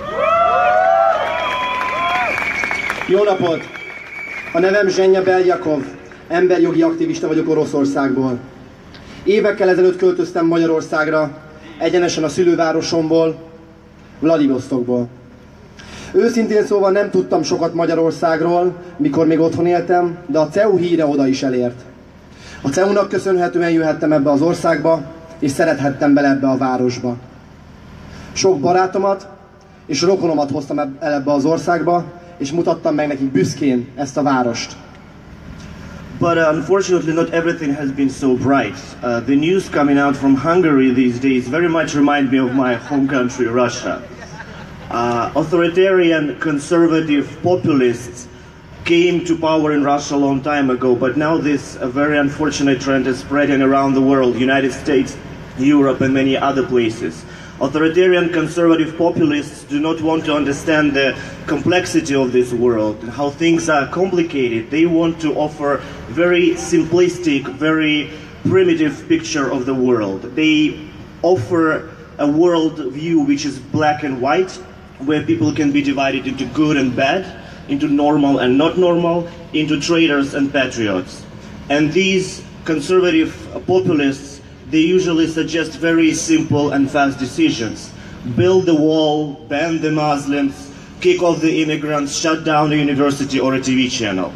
Jó napot! A nevem Zsenya Beljakov, emberjogi aktivista vagyok Oroszországból. Évekkel ezelőtt költöztem Magyarországra, egyenesen a szülővárosomból, Vladivostokból. Őszintén szóval nem tudtam sokat Magyarországról, mikor még otthon éltem, de a CEU híre oda is elért. A CEU-nak köszönhetően jöhettem ebbe az országba, és szerethettem bele ebbe a városba. Sok barátomat és rokonomat hoztam el ebbe az országba, és mutattam meg nekik büszkén ezt a várost. But unfortunately not everything has been so bright. The news coming out from Hungary these days very much remind me of my home country, Russia. Authoritarian, conservative populists came to power in Russia a long time ago, but now this very unfortunate trend is spreading around the world, United States, Europe and many other places. Authoritarian conservative populists do not want to understand the complexity of this world, how things are complicated. They want to offer very simplistic, very primitive picture of the world. They offer a world view which is black and white, where people can be divided into good and bad, into normal and not normal, into traitors and patriots. And these conservative populists, they usually suggest very simple and fast decisions. Build the wall, ban the Muslims, kick off the immigrants, shut down a university or a TV channel.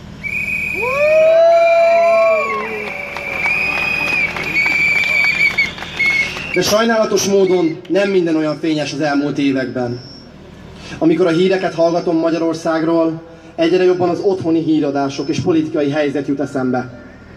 De sajnálatos módon nem minden olyan fényes az elmúlt években. Amikor a híreket hallgatom Magyarországról, egyre jobban az otthoni híradások és politikai helyzet jut eszembe.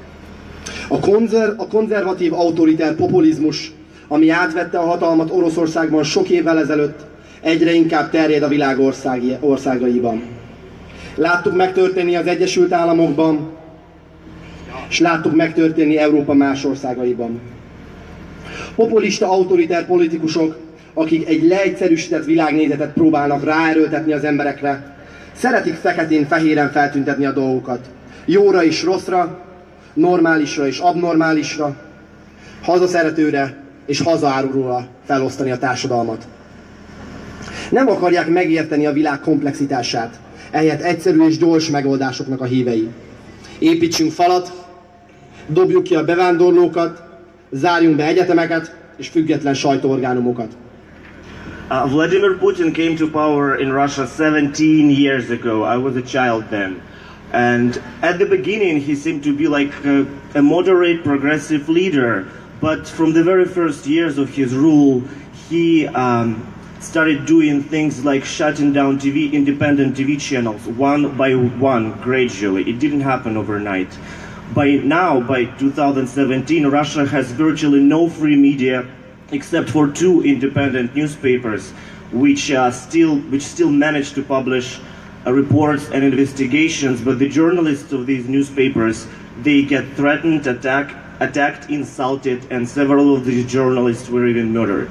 A konzervatív autoriter populizmus, ami átvette a hatalmat Oroszországban sok évvel ezelőtt, egyre inkább terjed a világ országaiban. Láttuk megtörténni az Egyesült Államokban, és láttuk megtörténni Európa más országaiban. Populista autoriter politikusok, akik egy leegyszerűsített világnézetet próbálnak ráerőltetni az emberekre, szeretik feketén-fehéren feltüntetni a dolgokat. Jóra és rosszra, normálisra és abnormálisra, hazaszeretőre és hazaárulóra felosztani a társadalmat. Nem akarják megérteni a világ komplexitását, ehelyett egyszerű és gyors megoldásoknak a hívei. Építsünk falat, dobjuk ki a bevándorlókat, zárjunk be egyetemeket, és független sajtóorgánumokat. Vladimir Putin came to power in Russia 17 years ago. I was a child then. And at the beginning, he seemed to be like a moderate, progressive leader. But from the very first years of his rule, he started doing things like shutting down independent TV channels, one by one, gradually. It didn't happen overnight. By 2017, Russia has virtually no free media, except for 2 independent newspapers, which still manage to publish reports and investigations. But the journalists of these newspapers, they get threatened, attacked, insulted, and several of these journalists were even murdered.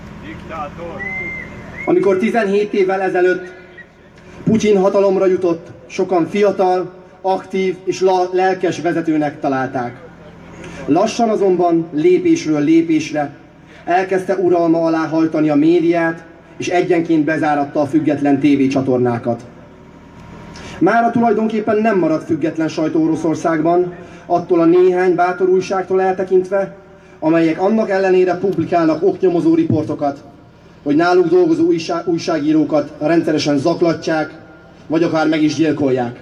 Amikor 17 évvel ezelőtt Putyin hatalomra jutott, sokan fiatal, aktív és lelkes vezetőnek találták. Lassan azonban lépésről lépésre elkezdte uralma alá hajtani a médiát, és egyenként bezáratta a független tévécsatornákat. Mára tulajdonképpen nem maradt független sajtó Oroszországban, attól a néhány bátor újságtól eltekintve, amelyek annak ellenére publikálnak oknyomozó riportokat, hogy náluk dolgozó újságírókat rendszeresen zaklatják, vagy akár meg is gyilkolják.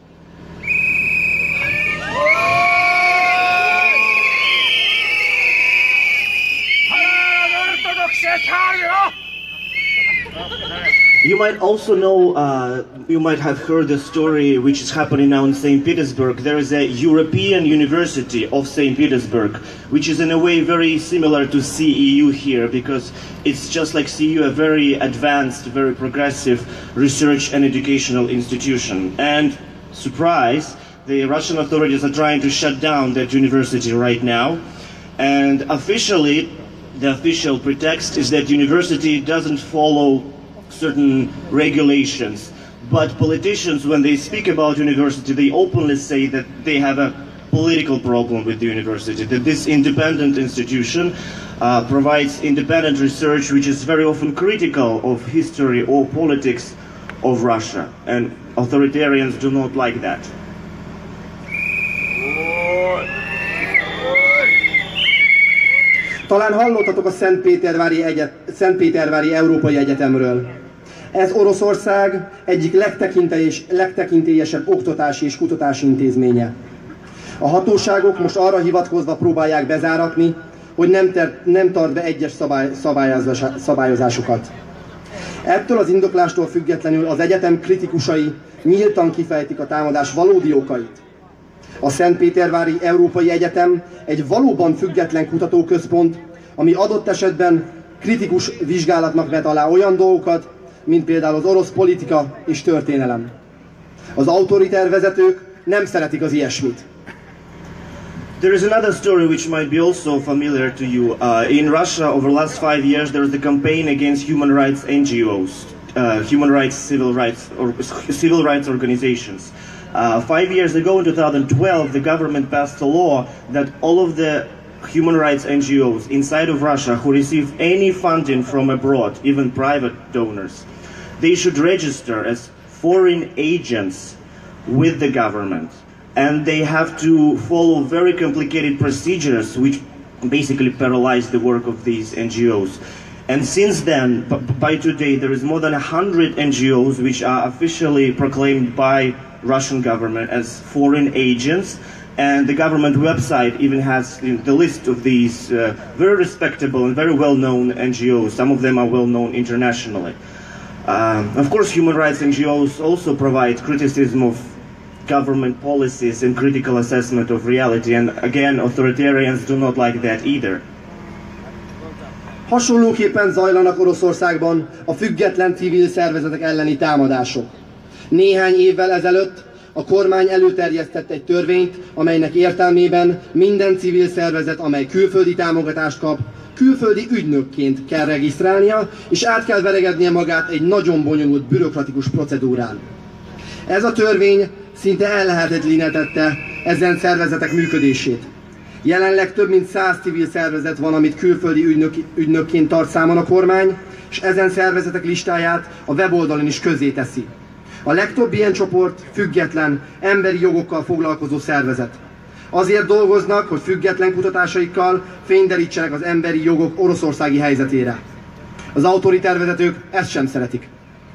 You might also know, you might have heard the story which is happening now in St. Petersburg. There is a European University of St. Petersburg, which is in a way very similar to CEU here, because it's just like CEU, a very advanced, very progressive research and educational institution. And surprise, the Russian authorities are trying to shut down that university right now. And officially, the official pretext is that university doesn't follow certain regulations, but politicians, when they speak about university, they openly say that they have a political problem with the university, that this independent institution provides independent research which is very often critical of history or politics of Russia, and authoritarians do not like that. Talán hallottatok a Szentpétervári Európai Egyetemről. Ez Oroszország egyik legtekintélyesebb oktatási és kutatási intézménye. A hatóságok most arra hivatkozva próbálják bezáratni, hogy nem tart be egyes szabályozásokat. Ettől az indoklástól függetlenül az egyetem kritikusai nyíltan kifejtik a támadás valódi okait. A Szentpétervári Európai Egyetem egy valóban független kutatóközpont, ami adott esetben kritikus vizsgálatnak vet alá olyan dolgokat, mint például az orosz politika és történelem. Az autoriter vezetők nem szeretik az ilyesmit. There is another story which might be also familiar to you. In Russia, over the last 5 years, there is a campaign against human rights NGOs, civil rights organizations. 5 years ago, in 2012, the government passed a law that all of the human rights NGOs inside of Russia who receive any funding from abroad, even private donors, they should register as foreign agents with the government. And they have to follow very complicated procedures which basically paralyze the work of these NGOs. And since then, by today, there is more than 100 NGOs which are officially proclaimed by Russian government as foreign agents, and the government website even has the list of these very respectable and very well-known NGOs. Some of them are well-known internationally. Of course, human rights NGOs also provide criticism of government policies and critical assessment of reality, and again, authoritarians do not like that either. Hasonlóképpen zajlanak Oroszországban a független civil szervezetek elleni támadások. Néhány évvel ezelőtt a kormány előterjesztett egy törvényt, amelynek értelmében minden civil szervezet, amely külföldi támogatást kap, külföldi ügynökként kell regisztrálnia, és át kell veregednie magát egy nagyon bonyolult bürokratikus procedúrán. Ez a törvény szinte ellehetetlenítette ezen szervezetek működését. Jelenleg több mint 100 civil szervezet van, amit külföldi ügynökként tart számon a kormány, és ezen szervezetek listáját a weboldalon is közzéteszi. A legtöbb ilyen csoport független, emberi jogokkal foglalkozó szervezet. Azért dolgoznak, hogy független kutatásaikkal fényderítsenek az emberi jogok oroszországi helyzetére. Az autoriter vezetők ezt sem szeretik.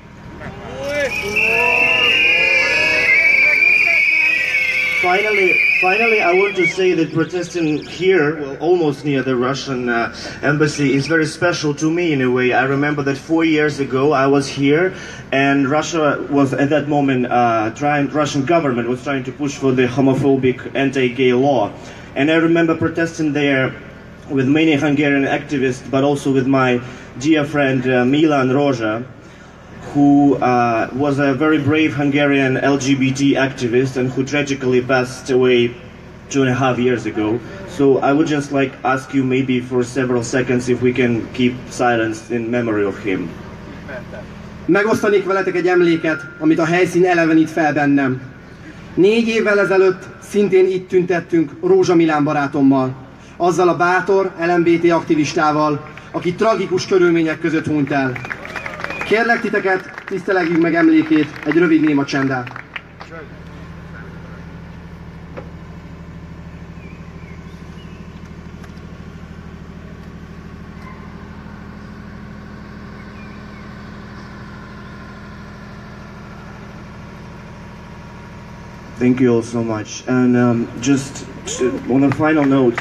Finally, I want to say that protesting here, well, almost near the Russian embassy, is very special to me in a way. I remember that 4 years ago I was here, and Russia was at that moment Russian government was trying to push for the homophobic anti-gay law, and I remember protesting there with many Hungarian activists, but also with my dear friend Milan Roja, who was a very brave Hungarian LGBT activist and who tragically passed away 2.5 years ago. So I would just like ask you maybe for several seconds if we can keep silence in memory of him. Megosztanék veletek egy emléket, amit a helyszín elevenít fel bennem. 4 évvel ezelőtt szintén itt tüntettünk Rózsa Milán barátommal, azzal a bátor LMBT aktivistával, aki tragikus körülmények között hunyt el. Kérlek titeket, tisztelegjük meg emlékét egy rövid néma csenddel. Thank you all so much. And just on a final note,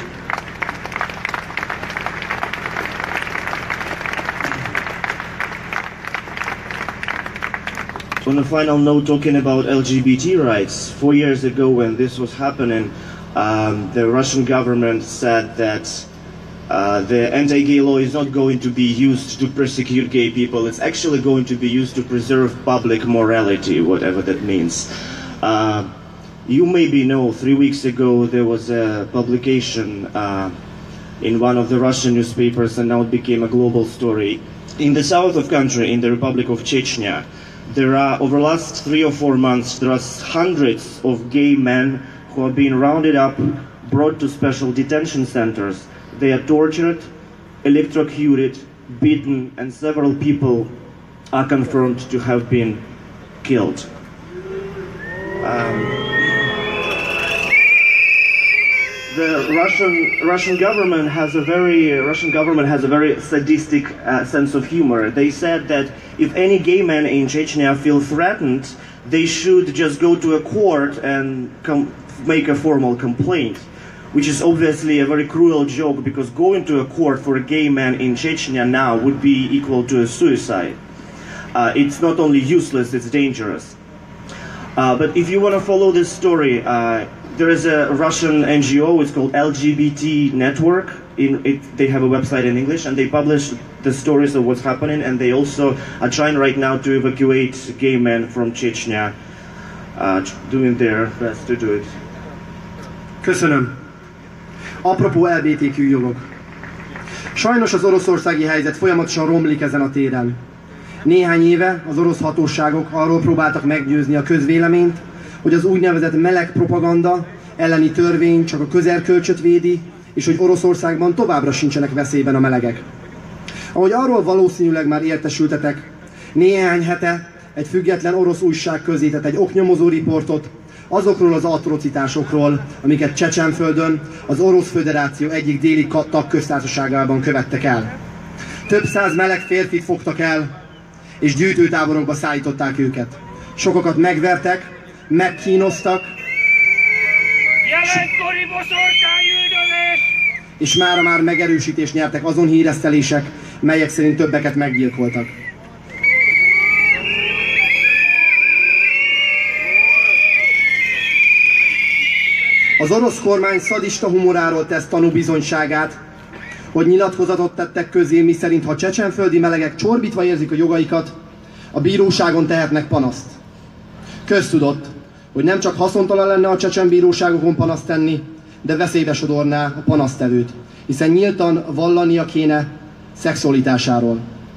talking about LGBT rights, 4 years ago when this was happening, the Russian government said that the anti-gay law is not going to be used to persecute gay people. It's actually going to be used to preserve public morality, whatever that means. You maybe know, 3 weeks ago there was a publication in one of the Russian newspapers, and now it became a global story. In the south of country, in the Republic of Chechnya, there are, over the last 3 or 4 months, there are hundreds of gay men who are being rounded up, brought to special detention centers. They are tortured, electrocuted, beaten, and several people are confirmed to have been killed. The Russian government has a very sadistic sense of humor. They said that if any gay man in Chechnya feel threatened, they should just go to a court and make a formal complaint, which is obviously a very cruel joke, because going to a court for a gay man in Chechnya now would be equal to a suicide. It's not only useless, it's dangerous. But if you want to follow this story, there is a Russian NGO, it's called LGBT Network. They have a website in English, and they publish the stories of what's happening, and they also are trying right now to evacuate gay men from Chechnya, doing their best to do it. Köszönöm. Apropó LGBTQ jogok. Sajnos az oroszországi helyzet folyamatosan romlik ezen a téren. Néhány éve az orosz hatóságok arról próbáltak meggyőzni a közvéleményt, hogy az úgynevezett meleg propaganda elleni törvény csak a közelkölcsöt védi, és hogy Oroszországban továbbra sincsenek veszélyben a melegek. Ahogy arról valószínűleg már értesültetek, néhány hete egy független orosz újság közzétett egy oknyomozó riportot azokról az atrocitásokról, amiket Csecsenföldön, az Orosz Föderáció egyik déli tagköztársaságában követtek el. Több száz meleg férfit fogtak el, és gyűjtőtáborokba szállították őket. Sokakat megvertek, megkínoztak, és mára már megerősítést nyertek azon híresztelések, melyek szerint többeket meggyilkoltak. Az orosz kormány szadista humoráról tesz tanúbizonyságát, hogy nyilatkozatot tettek közé, miszerint ha csecsenföldi melegek csorbítva érzik a jogaikat, a bíróságon tehetnek panaszt. Köztudott, hogy nem csak haszontalan lenne a csecsen bíróságokon panaszt tenni, de veszélybe sodorná a panasztevőt, hiszen nyíltan vallania kéne szexualitásáról.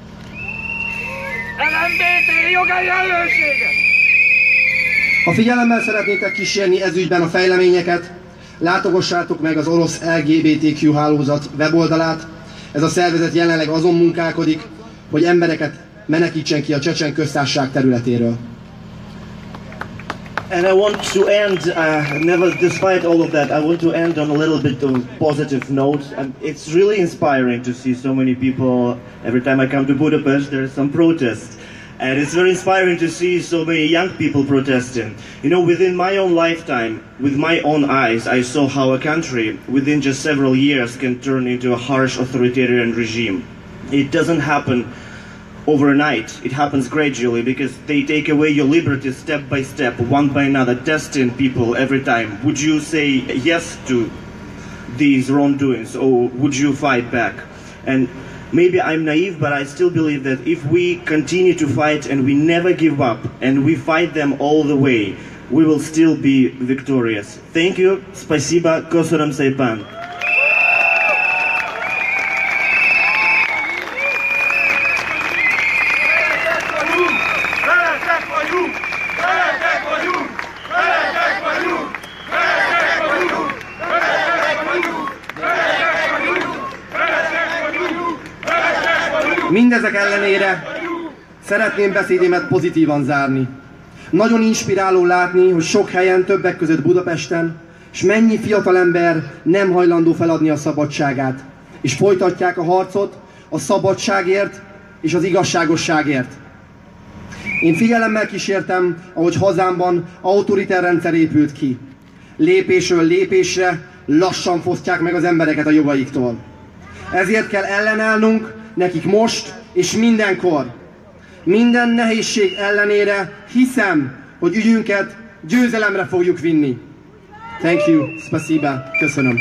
LMBT jogai ellenség! Ha figyelemmel szeretnétek kísérni ez ügyben a fejleményeket, látogassátok meg az orosz LGBTQ hálózat weboldalát. Ez a szervezet jelenleg azon munkálkodik, hogy embereket menekítsen ki a Csecsen köztársaság területéről. And I want to end, despite all of that, I want to end on a little bit of a positive note. It's really inspiring to see so many people. Every time I come to Budapest, there's some protests. And it's very inspiring to see so many young people protesting. You know, within my own lifetime, with my own eyes, I saw how a country, within just several years, can turn into a harsh authoritarian regime. It doesn't happen overnight. It happens gradually because they take away your liberty step by step, one by another, testing people every time. Would you say yes to these wrongdoings, or would you fight back? And maybe I'm naive, but I still believe that if we continue to fight and we never give up and we fight them all the way, we will still be victorious. Thank you. Спасибо. Köszönöm szépen. Mindezek ellenére szeretném beszédemet pozitívan zárni. Nagyon inspiráló látni, hogy sok helyen, többek között Budapesten, és mennyi fiatalember nem hajlandó feladni a szabadságát, és folytatják a harcot a szabadságért és az igazságosságért. Én figyelemmel kísértem, ahogy hazámban autoriter rendszer épült ki. Lépésről lépésre lassan fosztják meg az embereket a jogaiktól. Ezért kell ellenállnunk nekik most és mindenkor. Minden nehézség ellenére hiszem, hogy ügyünket győzelemre fogjuk vinni. Thank you. Spasiba. Köszönöm.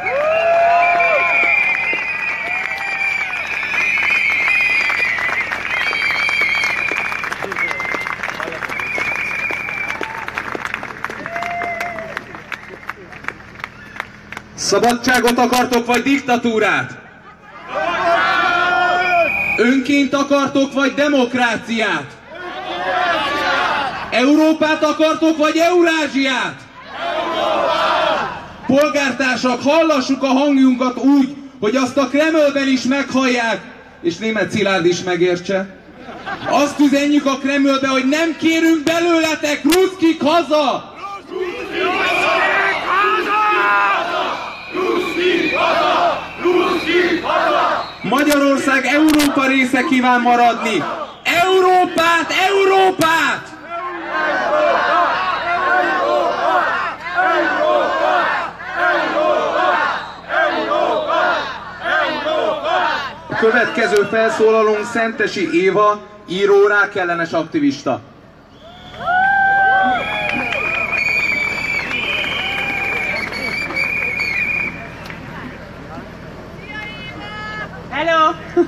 Szabadságot akartok, vagy diktatúrát? Önként akartok, vagy demokráciát? Európát akartok, vagy Eurázsiát? Polgártársak, hallassuk a hangjunkat úgy, hogy azt a Kremlben is meghallják, és Németh Szilárd is megértse. Azt üzenjük a Kremlbe, hogy nem kérünk belőletek, ruszkik haza! Magyarország Európa része kíván maradni. Európát! Európát! A következő felszólalónk Szentesi Éva, író, rákellenes aktivista. Hello!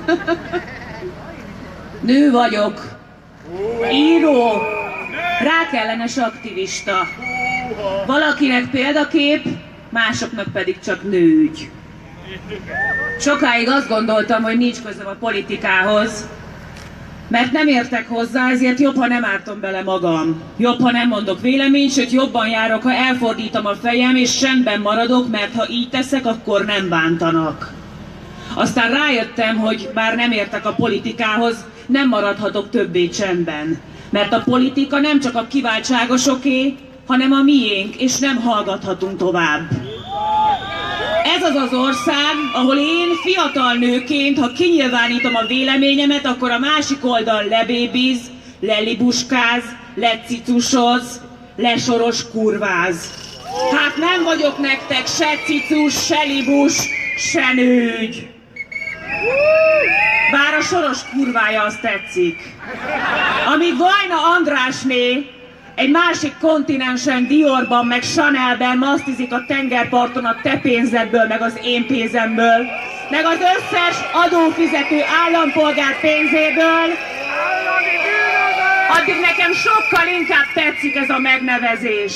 Nő vagyok. Író. Rákellenes aktivista. Valakinek példakép, másoknak pedig csak nőügy. Sokáig azt gondoltam, hogy nincs közöm a politikához, mert nem értek hozzá, ezért jobb, ha nem ártom bele magam. Jobb, ha nem mondok véleményt, sőt jobban járok, ha elfordítom a fejem és csendben maradok, mert ha így teszek, akkor nem bántanak. Aztán rájöttem, hogy bár nem értek a politikához, nem maradhatok többé csendben. Mert a politika nem csak a kiváltságosoké, hanem a miénk, és nem hallgathatunk tovább. Ez az az ország, ahol én fiatal nőként, ha kinyilvánítom a véleményemet, akkor a másik oldal lebébiz, lelibuskáz, lecicusoz, lesoros kurváz. Hát nem vagyok nektek se cicus, se libus, se nőgy. Bár a soros kurvája azt tetszik. Amíg Vajna Andrásné egy másik kontinensen, Diorban, meg Chanelben masztizik a tengerparton a te pénzedből, meg az én pénzemből, meg az összes adófizető állampolgár pénzéből, addig nekem sokkal inkább tetszik ez a megnevezés.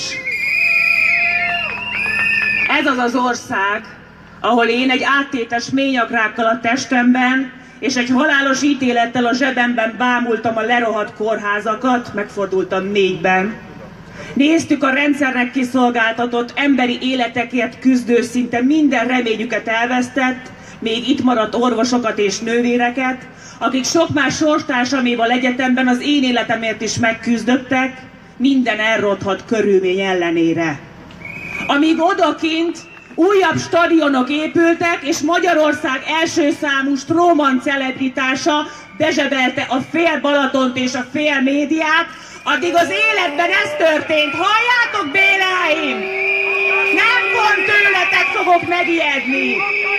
Ez az az ország, ahol én egy áttétes ményagrákkal a testemben, és egy halálos ítélettel a zsebemben bámultam a lerohadt kórházakat, megfordultam 4-ben. Néztük a rendszernek kiszolgáltatott, emberi életekért küzdő, szinte minden reményüket elvesztett, még itt maradt orvosokat és nővéreket, akik sok más sorstársaméval egyetemben az én életemért is megküzdöttek, minden elronthat körülmény ellenére. Amíg odakint újabb stadionok épültek, és Magyarország első számú stróman celebritása bezsebelte a fél Balatont és a fél médiát, addig az életben ez történt. Halljátok, Béláim! Nem pont tőletek fogok megijedni!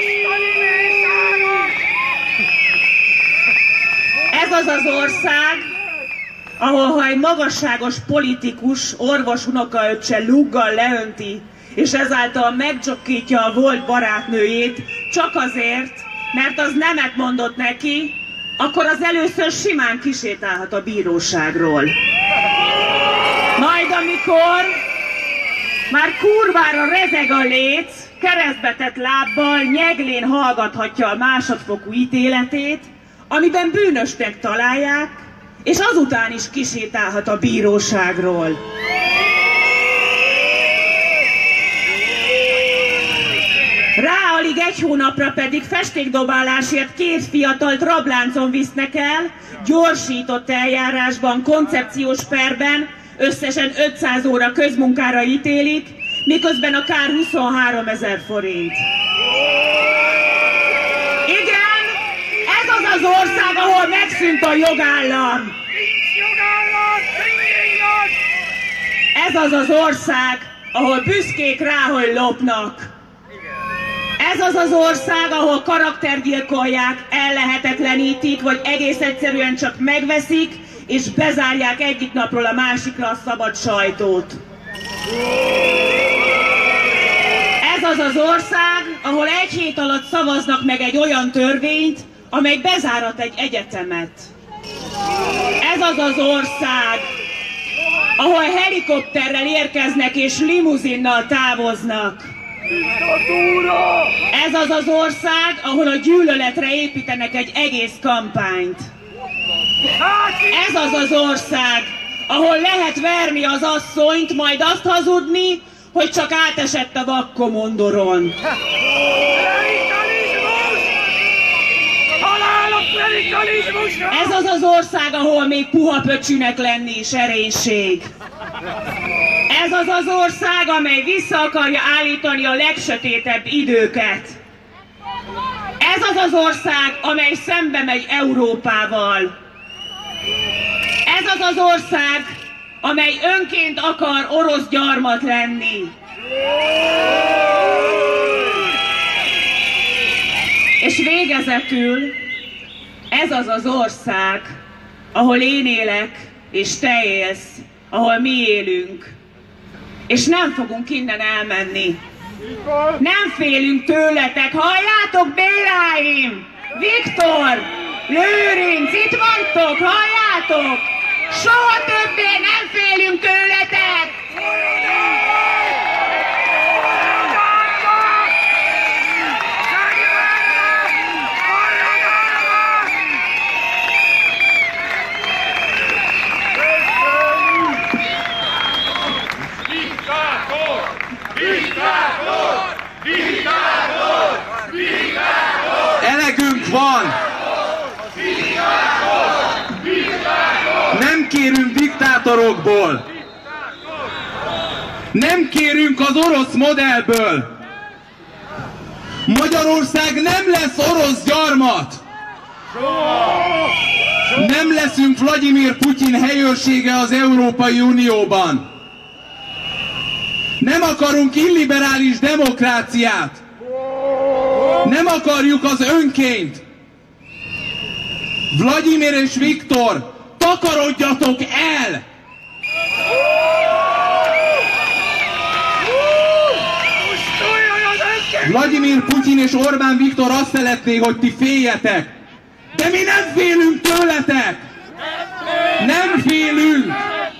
Ez az az ország, ahol ha egy magasságos politikus orvos unokaöccse lúggal leönti, és ezáltal megcsokkítja a volt barátnőjét, csak azért, mert az nemet mondott neki, akkor az először simán kisétálhat a bíróságról. Majd amikor már kurvára rezeg a léc, keresztbe tett lábbal, nyeglén hallgathatja a másodfokú ítéletét, amiben bűnösnek találják, és azután is kisétálhat a bíróságról. Rá alig egy hónapra pedig festékdobálásért 2 fiatalt rabláncon visznek el, gyorsított eljárásban, koncepciós perben, összesen 500 óra közmunkára ítélik, miközben a kár 23 000 forint. Igen, ez az az ország, ahol megszűnt a jogállam. Ez az az ország, ahol büszkék rá, hogy lopnak. Ez az az ország, ahol karaktergyilkolják, ellehetetlenítik, vagy egész egyszerűen csak megveszik, és bezárják egyik napról a másikra a szabad sajtót. Ez az az ország, ahol egy hét alatt szavaznak meg egy olyan törvényt, amely bezárat egy egyetemet. Ez az az ország, ahol helikopterrel érkeznek és limuzinnal távoznak. Ez az az ország, ahol a gyűlöletre építenek egy egész kampányt. Ez az az ország, ahol lehet verni az asszonyt, majd azt hazudni, hogy csak átesett a vakkomondoron. Ez az az ország, ahol még puha pöcsűnek lenni is erénység. Ez az az ország, amely vissza akarja állítani a legsötétebb időket. Ez az az ország, amely szembe megy Európával. Ez az az ország, amely önként akar orosz gyarmat lenni. És végezetül ez az az ország, ahol én élek, és te élsz, ahol mi élünk. És nem fogunk innen elmenni. Nem félünk tőletek. Halljátok, Béláim! Viktor! Lőrinc! Itt vagytok! Halljátok! Soha többé nem félünk tőletek! Elegünk van! Nem kérünk diktátorokból! Nem kérünk az orosz modellből! Magyarország nem lesz orosz gyarmat! Nem leszünk Vladimir Putyin helyőrsége az Európai Unióban! Nem akarunk illiberális demokráciát! Nem akarjuk az önkényt! Vladimir és Viktor, takarodjatok el! Vladimir Putyin és Orbán Viktor azt szeretné, hogy ti féljetek. De mi nem félünk tőletek! Nem félünk!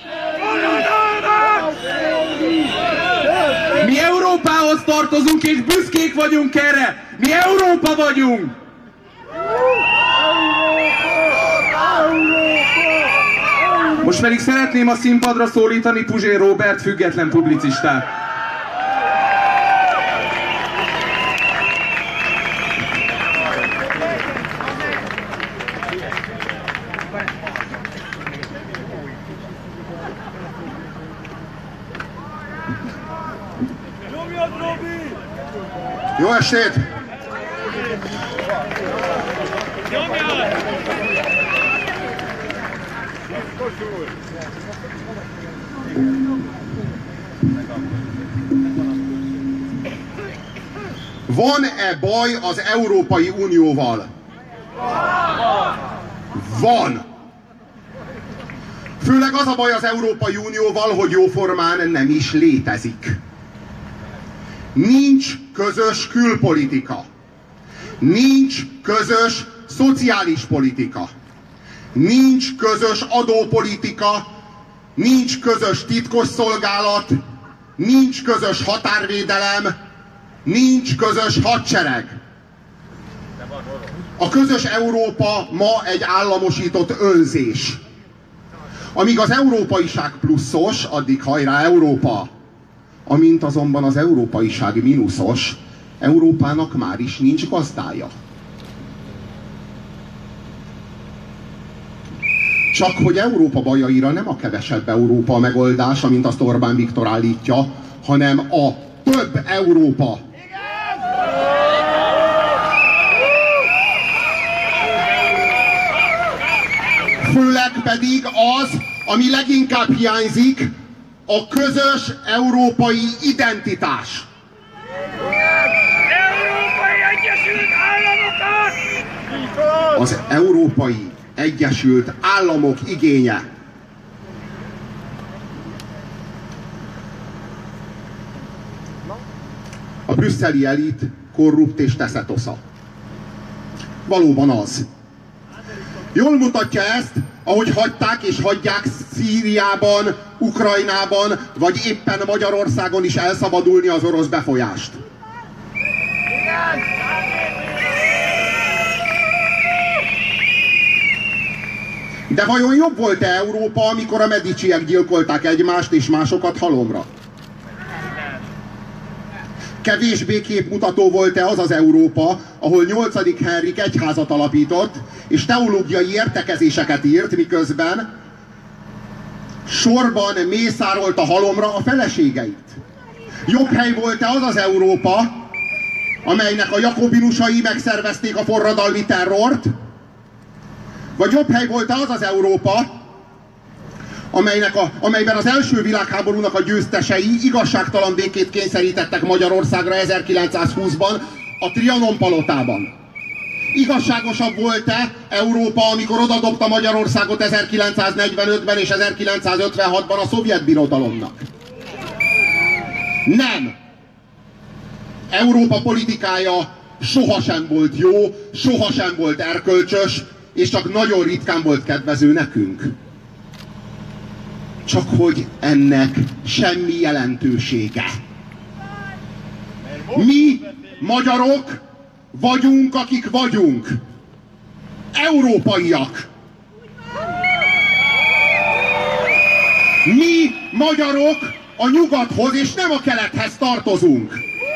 Mi Európához tartozunk, és büszkék vagyunk erre! Mi Európa vagyunk! Most pedig szeretném a színpadra szólítani Puzsér Róbert, független publicistát. Jó estét! Van-e baj az Európai Unióval? Van! Főleg az a baj az Európai Unióval, hogy jóformán nem is létezik. Nincs közös külpolitika. Nincs közös szociális politika. Nincs közös adópolitika. Nincs közös titkosszolgálat. Nincs közös határvédelem. Nincs közös hadsereg. A közös Európa ma egy államosított önzés. Amíg az európaiság pluszos, addig hajrá Európa. Amint azonban az európaiság mínuszos, Európának már is nincs gazdája. Csak hogy Európa bajaira nem a kevesebb Európa a megoldás, amint azt Orbán Viktor állítja, hanem a több Európa. Főleg pedig az, ami leginkább hiányzik, a közös európai identitás. Európai Egyesült Államokat! Az Európai Egyesült Államok igénye. A brüsszeli elit korrupt és teszetosza. Valóban az. Jól mutatja ezt, ahogy hagyták és hagyják Szíriában, Ukrajnában, vagy éppen Magyarországon is elszabadulni az orosz befolyást. De vajon jobb volt-e Európa, amikor a Mediciek gyilkolták egymást és másokat halomra? Kevésbé képmutató volt-e az az Európa, ahol 8. Henrik egyházat alapított, és teológiai értekezéseket írt, miközben sorban mészárolta halomra a feleségeit? Jobb hely volt-e az az Európa, amelynek a jakobinusai megszervezték a forradalmi terrort? Vagy jobb hely volt-e az az Európa, amelyben az első világháborúnak a győztesei igazságtalan békét kényszerítettek Magyarországra 1920-ban a Trianon palotában? Igazságosabb volt-e Európa, amikor odadobta Magyarországot 1945-ben és 1956-ban a szovjet birodalomnak? Nem! Európa politikája sohasem volt jó, sohasem volt erkölcsös, és csak nagyon ritkán volt kedvező nekünk. Csak hogy ennek semmi jelentősége. Mi, magyarok, vagyunk, akik vagyunk. Európaiak. Mi, magyarok, a nyugathoz és nem a kelethez tartozunk.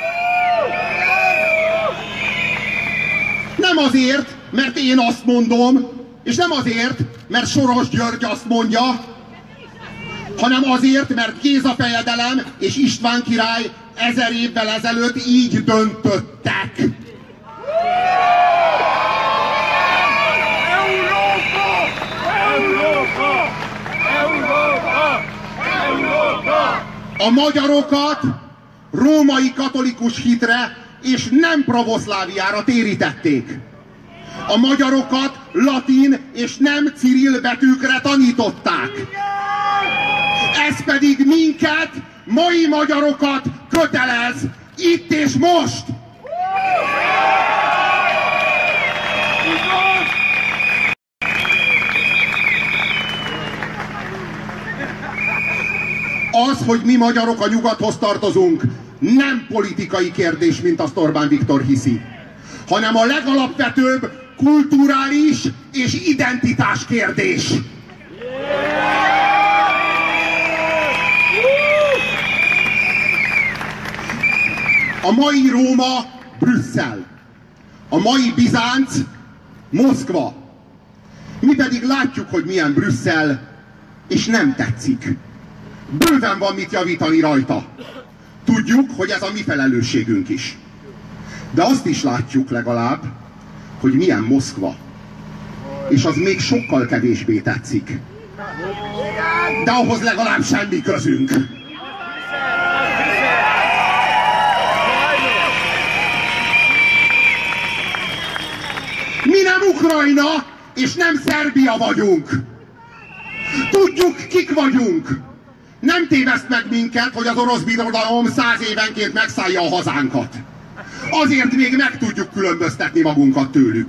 Nem azért, mert én azt mondom, és nem azért, mert Soros György azt mondja, hanem azért, mert Géza fejedelem és István király 1000 évvel ezelőtt így döntöttek. Európa! Európa! Európa! Európa! A magyarokat római katolikus hitre és nem pravoszláviára térítették. A magyarokat latin és nem cirill betűkre tanították. Ez pedig minket, mai magyarokat kötelez itt és most! Az, hogy mi magyarok a nyugathoz tartozunk, nem politikai kérdés, mint azt Orbán Viktor hiszi, hanem a legalapvetőbb kulturális és identitás kérdés. A mai Róma Brüsszel, a mai Bizánc Moszkva. Mi pedig látjuk, hogy milyen Brüsszel, és nem tetszik. Bőven van mit javítani rajta. Tudjuk, hogy ez a mi felelősségünk is. De azt is látjuk legalább, hogy milyen Moszkva. És az még sokkal kevésbé tetszik. De ahhoz legalább semmi közünk. Mi nem Ukrajna, és nem Szerbia vagyunk. Tudjuk, kik vagyunk. Nem téveszt meg minket, hogy az orosz birodalom 100 évenként megszállja a hazánkat. Azért még meg tudjuk különböztetni magunkat tőlük.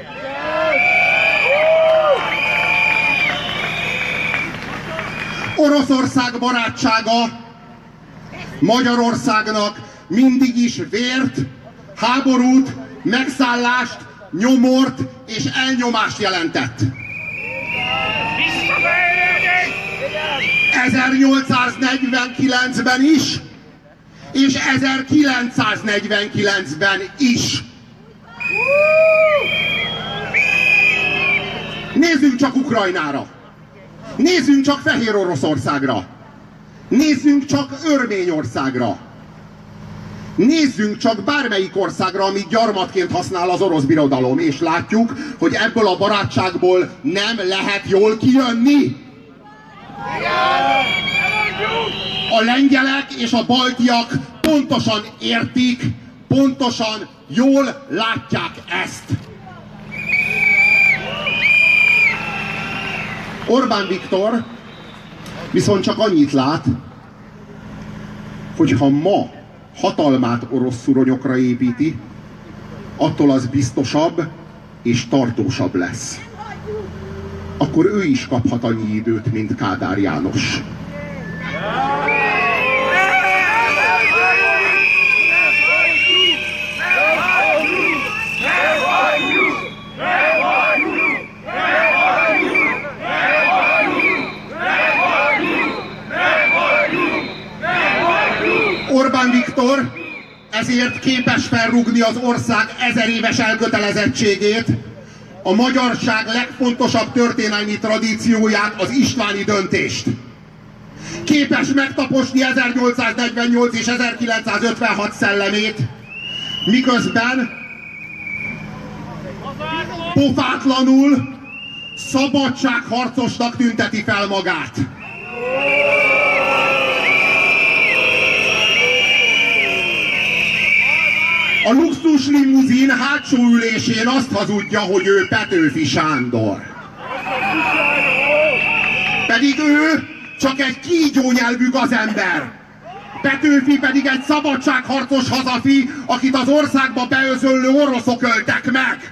Oroszország barátsága Magyarországnak mindig is vért, háborút, megszállást, nyomort és elnyomást jelentett. 1849-ben is, és 1949-ben is. Nézzünk csak Ukrajnára. Nézzünk csak Fehér Oroszországra. Nézzünk csak Örményországra. Nézzünk csak bármelyik országra, amit gyarmatként használ az orosz birodalom, és látjuk, hogy ebből a barátságból nem lehet jól kijönni. A lengyelek és a baltiak pontosan értik, pontosan jól látják ezt. Orbán Viktor viszont csak annyit lát, hogy ha ma hatalmát orosz szuronyokra építi, attól az biztosabb és tartósabb lesz. Akkor ő is kaphat annyi időt, mint Kádár János. Orbán Viktor ezért képes felrúgni az ország 1000 éves elkötelezettségét, a magyarság legfontosabb történelmi tradícióját, az istváni döntést. Képes megtaposni 1848 és 1956 szellemét, miközben pofátlanul szabadságharcosnak tünteti fel magát. A luxus limuzin hátsó ülésén azt hazudja, hogy ő Petőfi Sándor. Pedig ő csak egy kígyónyelvű gazember. Petőfi pedig egy szabadságharcos hazafi, akit az országba beözöllő oroszok öltek meg.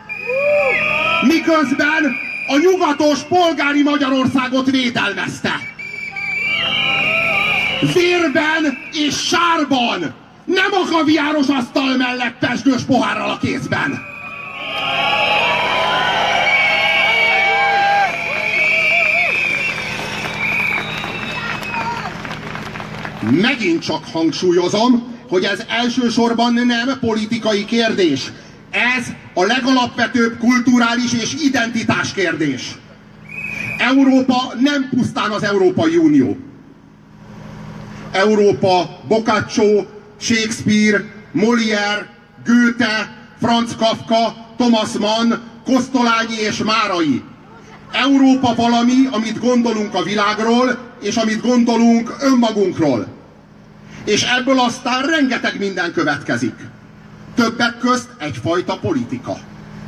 Miközben a nyugatos polgári Magyarországot védelmezte. Vérben és sárban, nem a kaviáros asztal mellett pezsgős pohárral a kézben. Megint csak hangsúlyozom, hogy ez elsősorban nem politikai kérdés. Ez a legalapvetőbb kulturális és identitás kérdés. Európa nem pusztán az Európai Unió. Európa Boccaccio, Shakespeare, Molière, Goethe, Franz Kafka, Thomas Mann, Kosztolányi és Márai. Európa valami, amit gondolunk a világról, és amit gondolunk önmagunkról. És ebből aztán rengeteg minden következik. Többek közt egyfajta politika.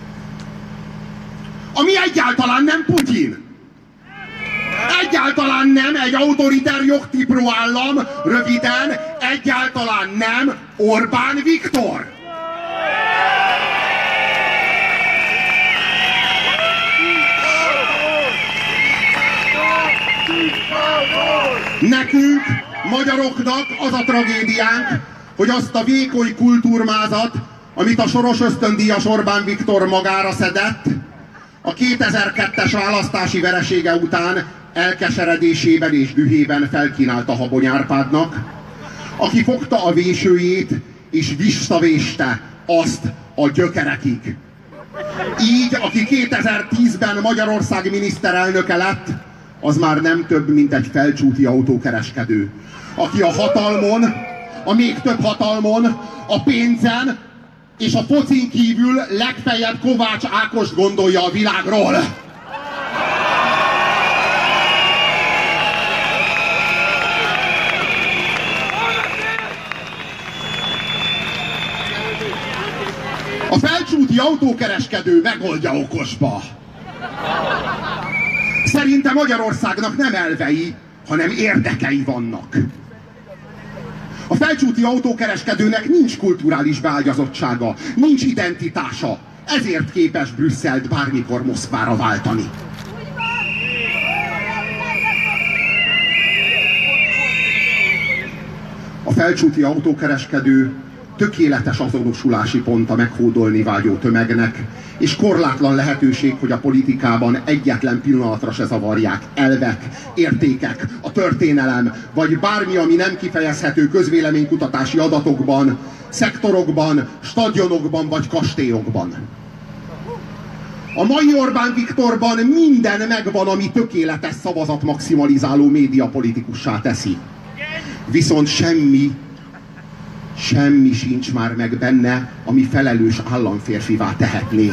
Ami egyáltalán nem Putyin. Egyáltalán nem egy autoriter jogtipró állam, röviden, egyáltalán nem Orbán Viktor. Nekünk, magyaroknak az a tragédiánk, hogy azt a vékony kultúrmázat, amit a Soros ösztöndíjas Orbán Viktor magára szedett, a 2002-es választási veresége után elkeseredésében és dühében felkínálta Habony Árpádnak, aki fogta a vésőjét és visszavéste azt a gyökerekig. Így, aki 2010-ben Magyarország miniszterelnöke lett, az már nem több, mint egy felcsúti autókereskedő, aki a hatalmon a még több hatalmon, a pénzen, és a focin kívül legfeljebb Kovács Ákost gondolja a világról. A felcsúti autókereskedő megoldja okosba. Szerintem Magyarországnak nem elvei, hanem érdekei vannak. A felcsúti autókereskedőnek nincs kulturális beágyazottsága, nincs identitása. Ezért képes Brüsszelt bármikor Moszkvára váltani. A felcsúti autókereskedő tökéletes azonosulási pont a meghódolni vágyó tömegnek, és korlátlan lehetőség, hogy a politikában egyetlen pillanatra se zavarják elvek, értékek, a történelem, vagy bármi, ami nem kifejezhető közvéleménykutatási adatokban, szektorokban, stadionokban vagy kastélyokban. A mai Orbán Viktorban minden megvan, ami tökéletes szavazatmaximalizáló médiapolitikussá teszi. Viszont semmi sincs már meg benne, ami felelős államférfivá tehetné.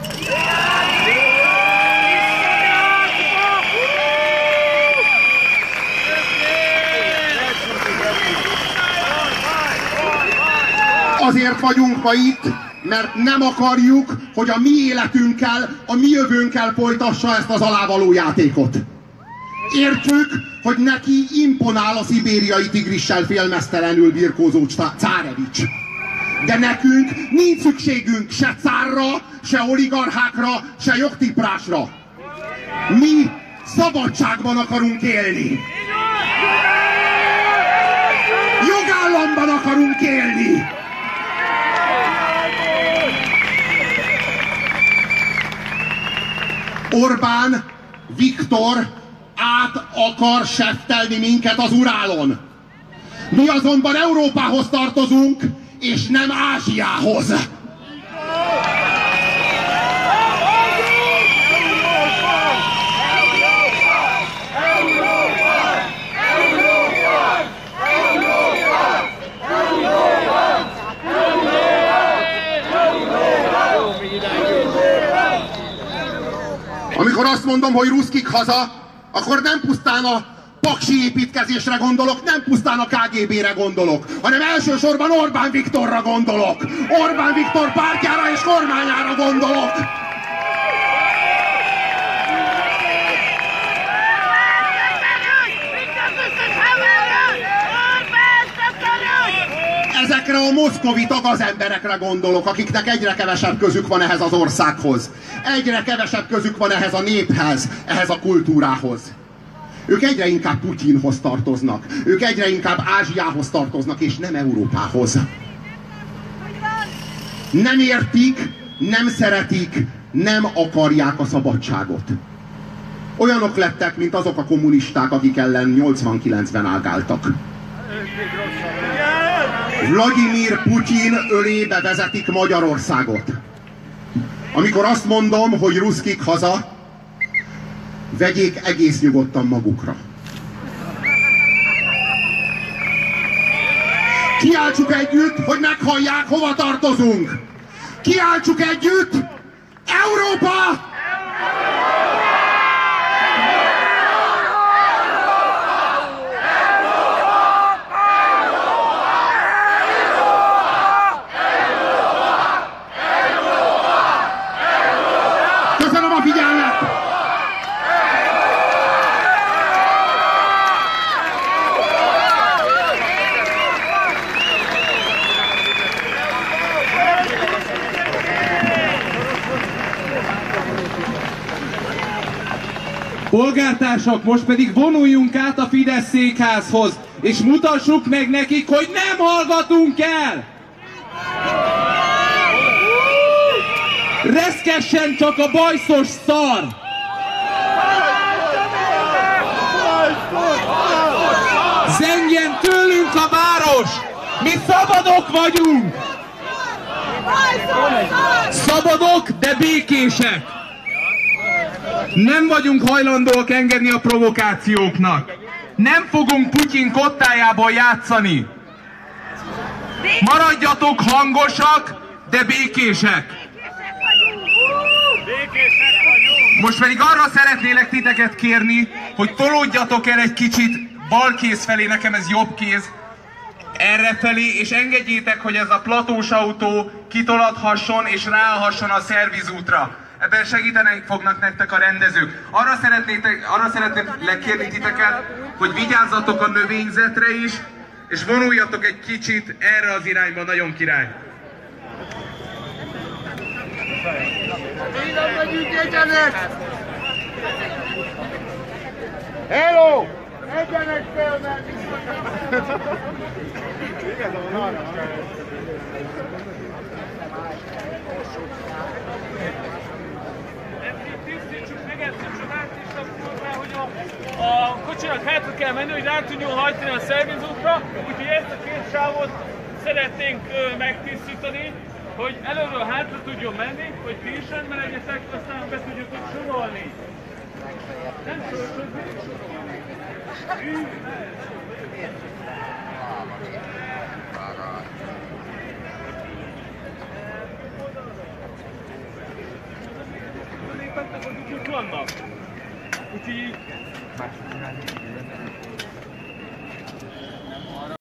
Azért vagyunk ma itt, mert nem akarjuk, hogy a mi életünkkel, a mi jövőnkkel folytassa ezt az alávaló játékot. Értjük, hogy neki imponál a szibériai tigrissel félmeztelenül birkózó Cárevics. De nekünk nincs szükségünk se cárra, se oligarchákra, se jogtiprásra. Mi szabadságban akarunk élni. Jogállamban akarunk élni. Orbán Viktor át akar seftelni minket az Urálon. Mi azonban Európához tartozunk, és nem Ázsiához. Amikor azt mondom, hogy ruszkik haza, akkor nem pusztán a paksi építkezésre gondolok, nem pusztán a KGB-re gondolok, hanem elsősorban Orbán Viktorra gondolok. Orbán Viktor pártjára és kormányára gondolok. Ezekre a moszkovita gazemberekre gondolok, akiknek egyre kevesebb közük van ehhez az országhoz. Egyre kevesebb közük van ehhez a néphez, ehhez a kultúrához. Ők egyre inkább Putyinhoz tartoznak. Ők egyre inkább Ázsiához tartoznak, és nem Európához. Nem értik, nem szeretik, nem akarják a szabadságot. Olyanok lettek, mint azok a kommunisták, akik ellen 89-ben ágáltak. Vladimir Putyin ölébe vezetik Magyarországot. Amikor azt mondom, hogy ruszkik haza, vegyék egész nyugodtan magukra. Kiáltsuk együtt, hogy meghallják, hova tartozunk. Kiáltsuk együtt, Európa! Köszönöm a figyelmet! Polgártársak, most pedig vonuljunk át a Fidesz székházhoz, és mutassuk meg nekik, hogy nem hallgatunk el! Reszkessen csak a bajszos szar! Zengjen tőlünk a város! Mi szabadok vagyunk! Szabadok, de békések! Nem vagyunk hajlandóak engedni a provokációknak. Nem fogunk Putyin kottájában játszani. Maradjatok hangosak, de békések. Most pedig arra szeretnélek titeket kérni, hogy tolódjatok el egy kicsit bal kéz felé, nekem ez jobb kéz, errefelé, és engedjétek, hogy ez a platós autó kitoladhasson és ráhasson a szervizútra. Ebben segíteni fognak nektek a rendezők. Arra szeretnélek kérni titeket, hogy vigyázzatok a növényzetre is, és vonuljatok egy kicsit erre az irányba, nagyon király. Innen megyünk, egyenek! Hello! Egyenek kell menni! Tisztítsuk meg ezt a csodát, és akkor hogy a kocsinak hátra kell menni, hogy rá tudjon hajtani a szervizútra, úgyhogy ezt a két sávot szeretnénk megtisztítani, hogy előről hátra tudjon menni, hogy ti is rendben legyetek, aztán be tudjatok sorolni. Nem sorolni. Úgyhogy vannak. Úgyhogy